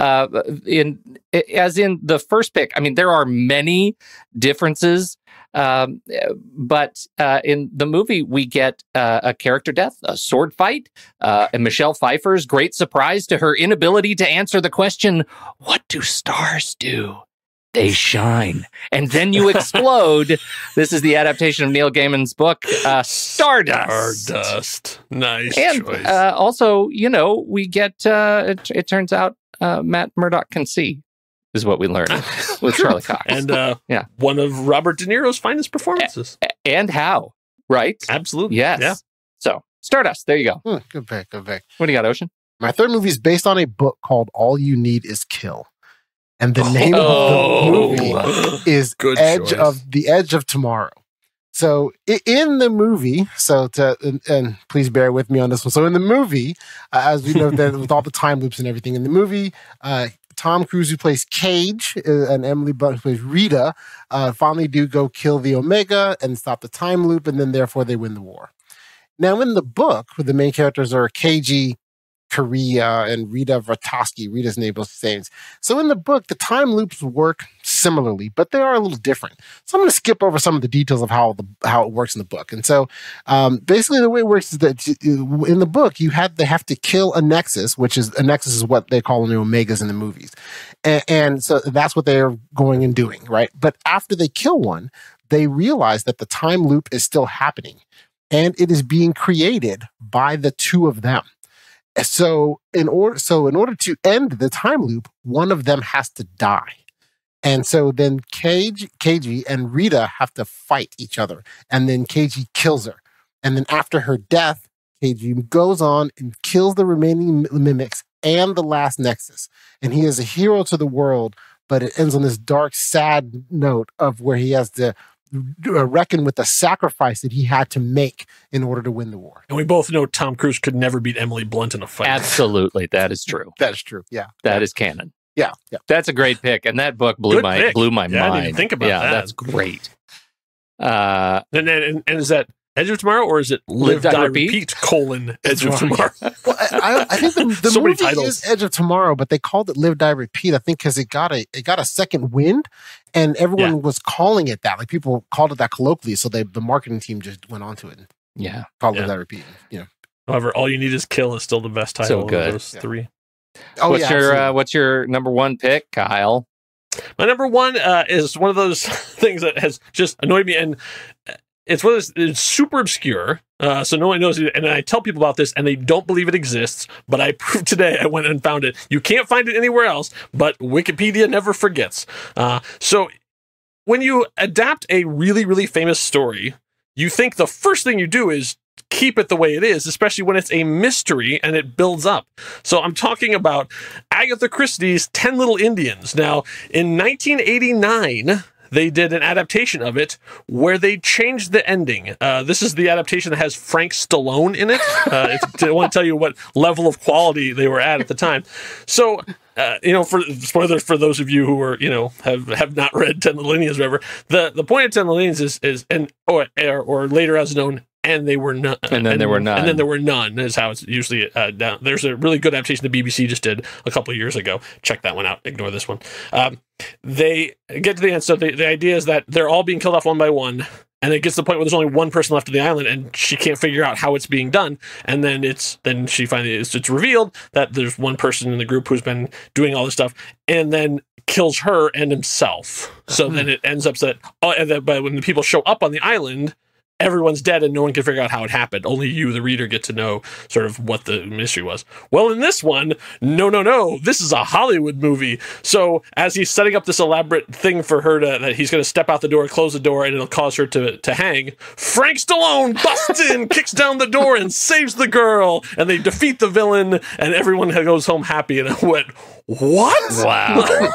As in the first pick, I mean, there are many differences, but in the movie, we get a character death, a sword fight, and Michelle Pfeiffer's great surprise to her inability to answer the question, what do stars do? They shine. And then you explode. This is the adaptation of Neil Gaiman's book, Stardust. Stardust. Nice and, choice. Also, we get, it turns out Matt Murdock can see is what we learned with Charlie Cox. And one of Robert De Niro's finest performances. And how, right? Absolutely. Yes. Yeah. So, Stardust, there you go. Good pick, good pick. What do you got, Ocean? My third movie is based on a book called All You Need Is Kill. And the name of the movie is The Edge of Tomorrow. So in the movie, and please bear with me on this one. So in the movie, as we know, that with all the time loops and everything in the movie, Tom Cruise, who plays Cage, and Emily Blunt, who plays Rita, finally do go kill the Omega and stop the time loop, and then therefore they win the war. Now in the book, the main characters are KG, Korea, and Rita Vratoski. Rita's name was the same. So in the book, the time loops work similarly, but they are a little different. So I'm going to skip over some of the details of how it works in the book. And so basically the way it works is that in the book, they have to kill a Nexus, a Nexus is what they call the Omegas in the movies. And so that's what they're going and doing, right? But after they kill one, they realize that the time loop is still happening, and it is being created by the two of them. So in order to end the time loop, one of them has to die. And so then KG and Rita have to fight each other. And then KG kills her. And then after her death, KG goes on and kills the remaining mimics and the last Nexus. And he is a hero to the world, but it ends on this dark, sad note of where he has to reckon with the sacrifice that he had to make in order to win the war. And we both know Tom Cruise could never beat Emily Blunt in a fight. Absolutely. That is true. That is true. Yeah. That is canon. Yeah. That's a great pick. And that book blew my mind. I didn't even think about that. That's great. And is that Edge of Tomorrow, or is it Live, Die, Repeat, Edge of Tomorrow? Well, I think the so movie is Edge of Tomorrow, but they called it Live, Die, Repeat, I think, because it got a second wind, and everyone was calling it that. Like, people called it that colloquially, so the marketing team just went on to it and called Live, Die, Repeat. However, All You Need Is Kill is still the best title of those three. What's your number one pick, Kyle? My number one is one of those things that has just annoyed me, and it's one of those, it's super obscure, so no one knows it. And I tell people about this, and they don't believe it exists. But I proved today, I went and found it. You can't find it anywhere else, but Wikipedia never forgets. So when you adapt a really, really famous story, you think the first thing you do is keep it the way it is, especially when it's a mystery and it builds up. So I'm talking about Agatha Christie's 10 Little Indians. Now, in 1989... they did an adaptation of it where they changed the ending. This is the adaptation that has Frank Stallone in it. I want to tell you what level of quality they were at the time. So, for spoilers for those of you who are, have not read 10 Little Indians or whatever, the point of 10 Little Indians is or later as known, and they were none. And then there were none. And then there were none is how it's usually down. There's a really good adaptation the BBC just did a couple of years ago. Check that one out. Ignore this one. They get to the end. So the idea is that they're all being killed off one by one. And it gets to the point where there's only one person left on the island, and she can't figure out how it's being done. And then it's revealed that there's one person in the group who's been doing all this stuff, and then kills her and himself. So then it ends up but when the people show up on the island, everyone's dead and no one can figure out how it happened. Only you, the reader, get to know sort of what the mystery was. Well, in this one, no, this is a Hollywood movie. So as he's setting up this elaborate thing for her that he's going to step out the door, close the door, and it'll cause her to hang, Frank Stallone busts in, kicks down the door, and saves the girl. And they defeat the villain, and everyone goes home happy. And I went, what? Wow.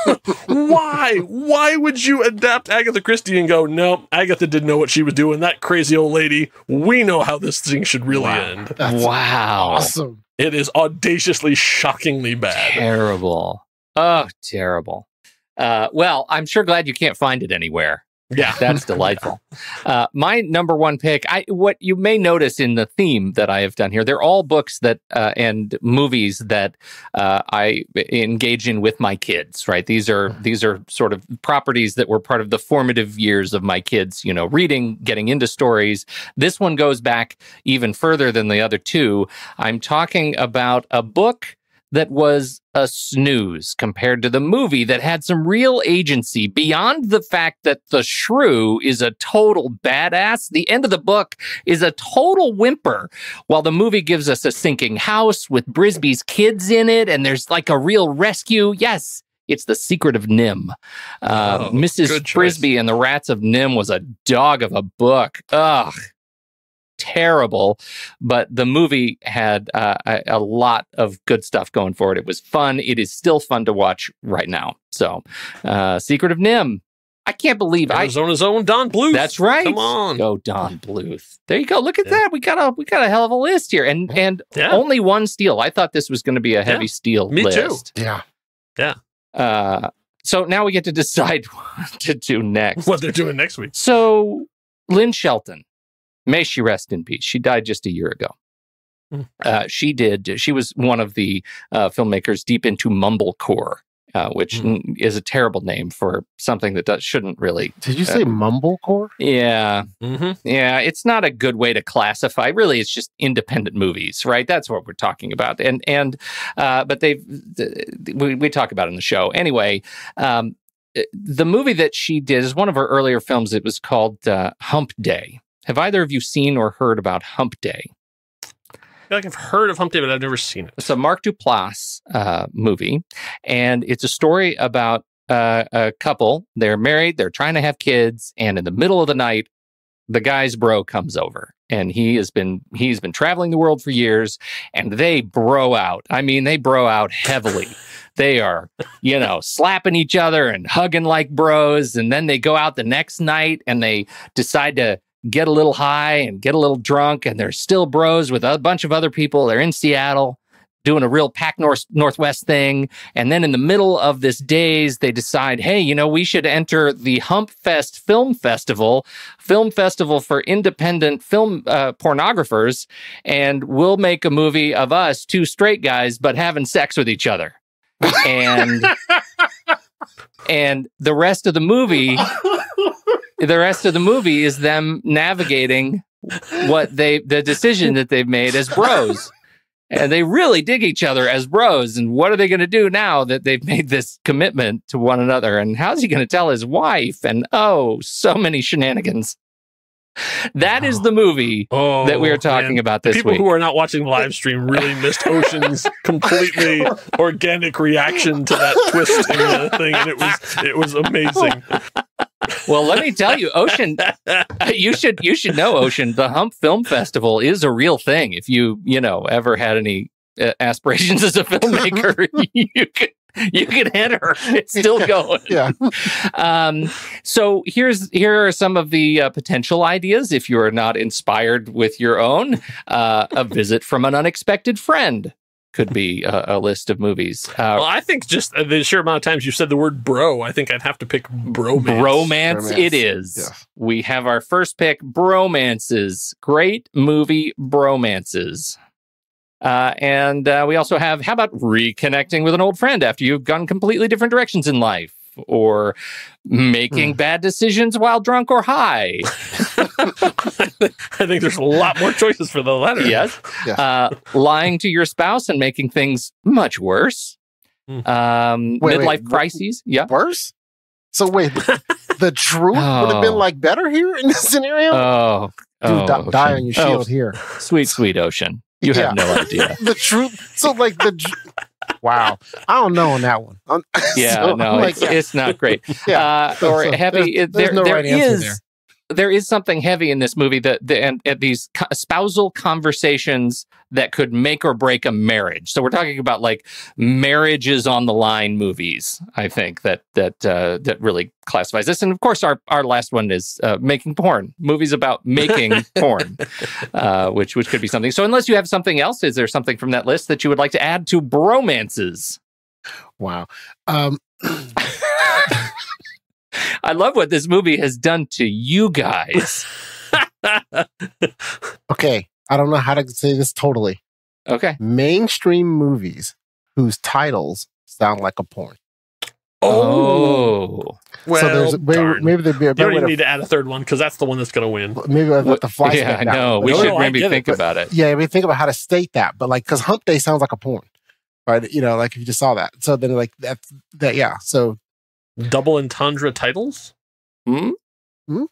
Why would you adapt Agatha Christie and go, no, Agatha didn't know what she was doing. That crazy old lady. We know how this thing should really end. That's awesome. It is audaciously, shockingly bad. Terrible. Oh, terrible. Well, I'm sure glad you can't find it anywhere. Yeah. That's delightful. My number one pick, what you may notice in the theme that I have done here, they're all books that and movies that I engage in with my kids, right? These are sort of properties that were part of the formative years of my kids, reading, getting into stories. This one goes back even further than the other two. I'm talking about a book that was a snooze compared to the movie that had some real agency beyond the fact that the shrew is a total badass. The end of the book is a total whimper, while the movie gives us a sinking house with Brisby's kids in it, and there's like a real rescue. Yes, It's The Secret of Nim. Mrs. Frisbee and the Rats of Nim was a dog of a book. Ugh. Terrible, but the movie had a lot of good stuff going for it. It was fun. It is still fun to watch right now. So, Secret of Nim. I can't believe Arizona's own Don Bluth. That's right. Come on, go Don Bluth. There you go. Look at that. We got a hell of a list here, and only one steal. I thought this was going to be a heavy steal Me list. too. Yeah. So now we get to decide what to do next. What they're doing next week. So Lynn Shelton. May she rest in peace. She died just a year ago. She was one of the filmmakers deep into mumblecore, which is a terrible name for something that shouldn't really. Did you say mumblecore? Yeah. Yeah, it's not a good way to classify. Really, it's just independent movies, right? That's what we're talking about. But we talk about it in the show. Anyway, the movie that she did is one of her earlier films. It was called Hump Day. Have either of you seen or heard about Hump Day? I feel like I've heard of Hump Day, but I've never seen it. It's a Mark Duplass movie, and it's a story about a couple. They're married, they're trying to have kids, and in the middle of the night, the guy's bro comes over, and he's been traveling the world for years, and they bro out. I mean, they bro out heavily. They are, slapping each other and hugging like bros, and then they go out the next night and they decide to get a little high and get a little drunk, and they're still bros with a bunch of other people. They're in Seattle doing a real Pac Northwest thing. And then in the middle of this daze, they decide, hey, we should enter the Hump Fest Film Festival for independent film pornographers, and we'll make a movie of us, two straight guys, but having sex with each other. And the rest of the movie is them navigating the decision that they've made as bros. And they really dig each other as bros. And what are they going to do now that they've made this commitment to one another? And how's he going to tell his wife? And so many shenanigans. That is the movie that we are talking about this week. People who are not watching the live stream really missed Ocean's completely organic reaction to that twist in the thing, and it was amazing. Well, let me tell you, Ocean, you should know, Ocean, the Hump Film Festival is a real thing. If you ever had any aspirations as a filmmaker, you can enter. It's still going. Yeah. So here are some of the potential ideas. If you are not inspired with your own, A Visit from an Unexpected Friend could be a list of movies. Well, I think just the sheer amount of times you said the word bro, I think I'd have to pick bromance. Bromance it is. Yeah. We have our first pick, Bromances. Great movie, Bromances. And we also have, how about reconnecting with an old friend after you've gone completely different directions in life? Or making bad decisions while drunk or high. I think there's a lot more choices for the latter. Yes. Lying to your spouse and making things much worse. Midlife crises. Yeah. Worse? So wait, the truth would have been better here in this scenario? Dude, die on your shield here. Sweet Ocean. You have no idea. The truth. So wow. I don't know on that one. It's not great. Or heavy. There's no right answer there. There is something heavy in this movie and these spousal conversations that could make or break a marriage. So we're talking about marriages on the line movies. I think that really classifies this. And of course, our last one is making porn, movies about making porn, which could be something. So unless you have something else, is there something from that list that you would like to add to Bromances? Wow. I love what this movie has done to you guys. Okay. I don't know how to say this totally. Okay. Mainstream movies whose titles sound like a porn. Oh. Well, so maybe there'd be a better way. You don't even need to add a third one because that's the one that's going to win. Maybe I'd let the fly. Yeah, I know. We should maybe think about it. Yeah, we think about how to state that. But because Hump Day sounds like a porn. Right? If you just saw that. So then that, yeah. So. Double entendre titles?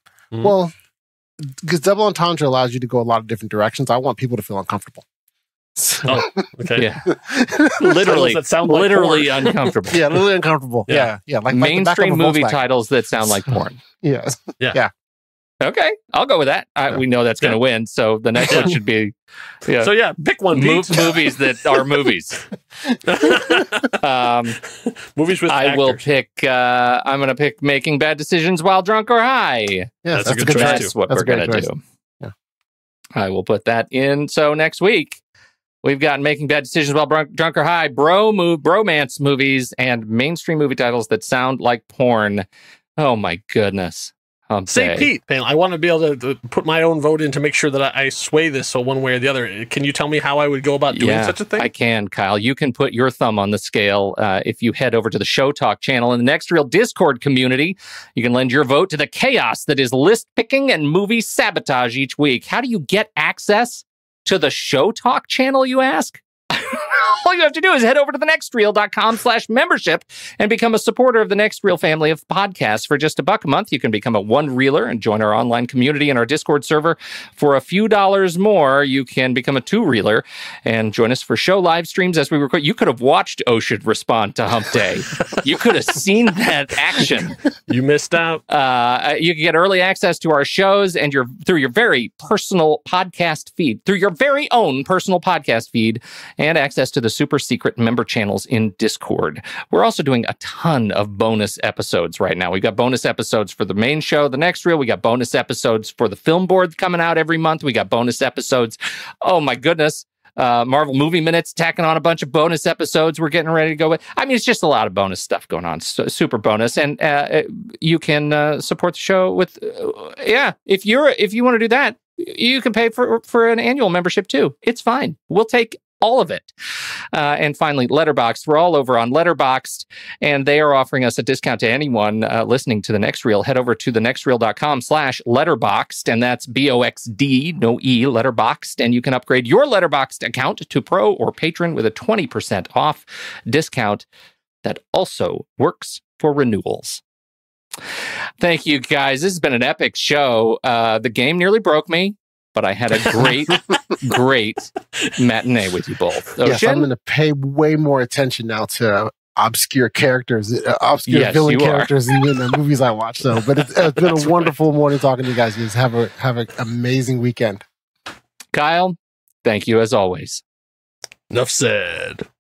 Well, because double entendre allows you to go a lot of different directions. I want people to feel uncomfortable. Oh, okay. Yeah. Literally, that sound like literally porn. uncomfortable. Yeah, a little uncomfortable. Yeah. Like mainstream the back of a movie Volkswagen. titles that sound like porn. Yeah. Okay, I'll go with that. We know that's going to win, so the next one should be. Yeah. So yeah, pick one. Pete. Movies that are movies. Movies with. I will pick. I'm going to pick Making Bad Decisions While Drunk or High. Yeah, that's a good choice. That's what we're going to do. Yeah. I will put that in. So next week we've got Making Bad Decisions While Drunk or High, bromance movies, and mainstream movie titles that sound like porn. Oh my goodness. Say, Pete, I want to be able to put my own vote in to make sure that I sway this so one way or the other. Can you tell me how I would go about doing such a thing? I can, Kyle. You can put your thumb on the scale if you head over to the Show Talk channel in the Next Reel Discord community. You can lend your vote to the chaos that is list picking and movie sabotage each week. How do you get access to the Show Talk channel, you ask? All you have to do is head over to thenextreel.com/membership and become a supporter of the Next Reel family of podcasts. For just $1 a month, you can become a one-reeler and join our online community and our Discord server. For a few dollars more, you can become a two-reeler and join us for show live streams as we record. You could have watched Ocean respond to Hump Day. You could have seen that action. You missed out. You can get early access to our shows and through your very personal podcast feed, through your very own personal podcast feed, and access to the super secret member channels in Discord. We're also doing a ton of bonus episodes right now. We've got bonus episodes for the main show, The Next Reel. We got bonus episodes for the film board coming out every month. We got bonus episodes. Oh my goodness. Marvel Movie Minutes tacking on a bunch of bonus episodes we're getting ready to go with. I mean, it's just a lot of bonus stuff going on. So, super bonus. And you can support the show with, if you want to do that, you can pay for an annual membership too. It's fine. We'll take all of it. And finally, Letterboxd. We're all over on Letterboxd, and they are offering us a discount to anyone listening to The Next Reel. Head over to thenextreel.com/letterboxd, and that's BOXD, no E, Letterboxd, and you can upgrade your Letterboxd account to Pro or Patron with a 20% off discount that also works for renewals. Thank you, guys. This has been an epic show. The game nearly broke me, but I had a great matinee with you both. Yes, I'm going to pay way more attention now to obscure characters, villain characters in the movies I watch. So, but it's been a wonderful morning talking to you guys. Have an amazing weekend. Kyle, thank you as always. Enough said.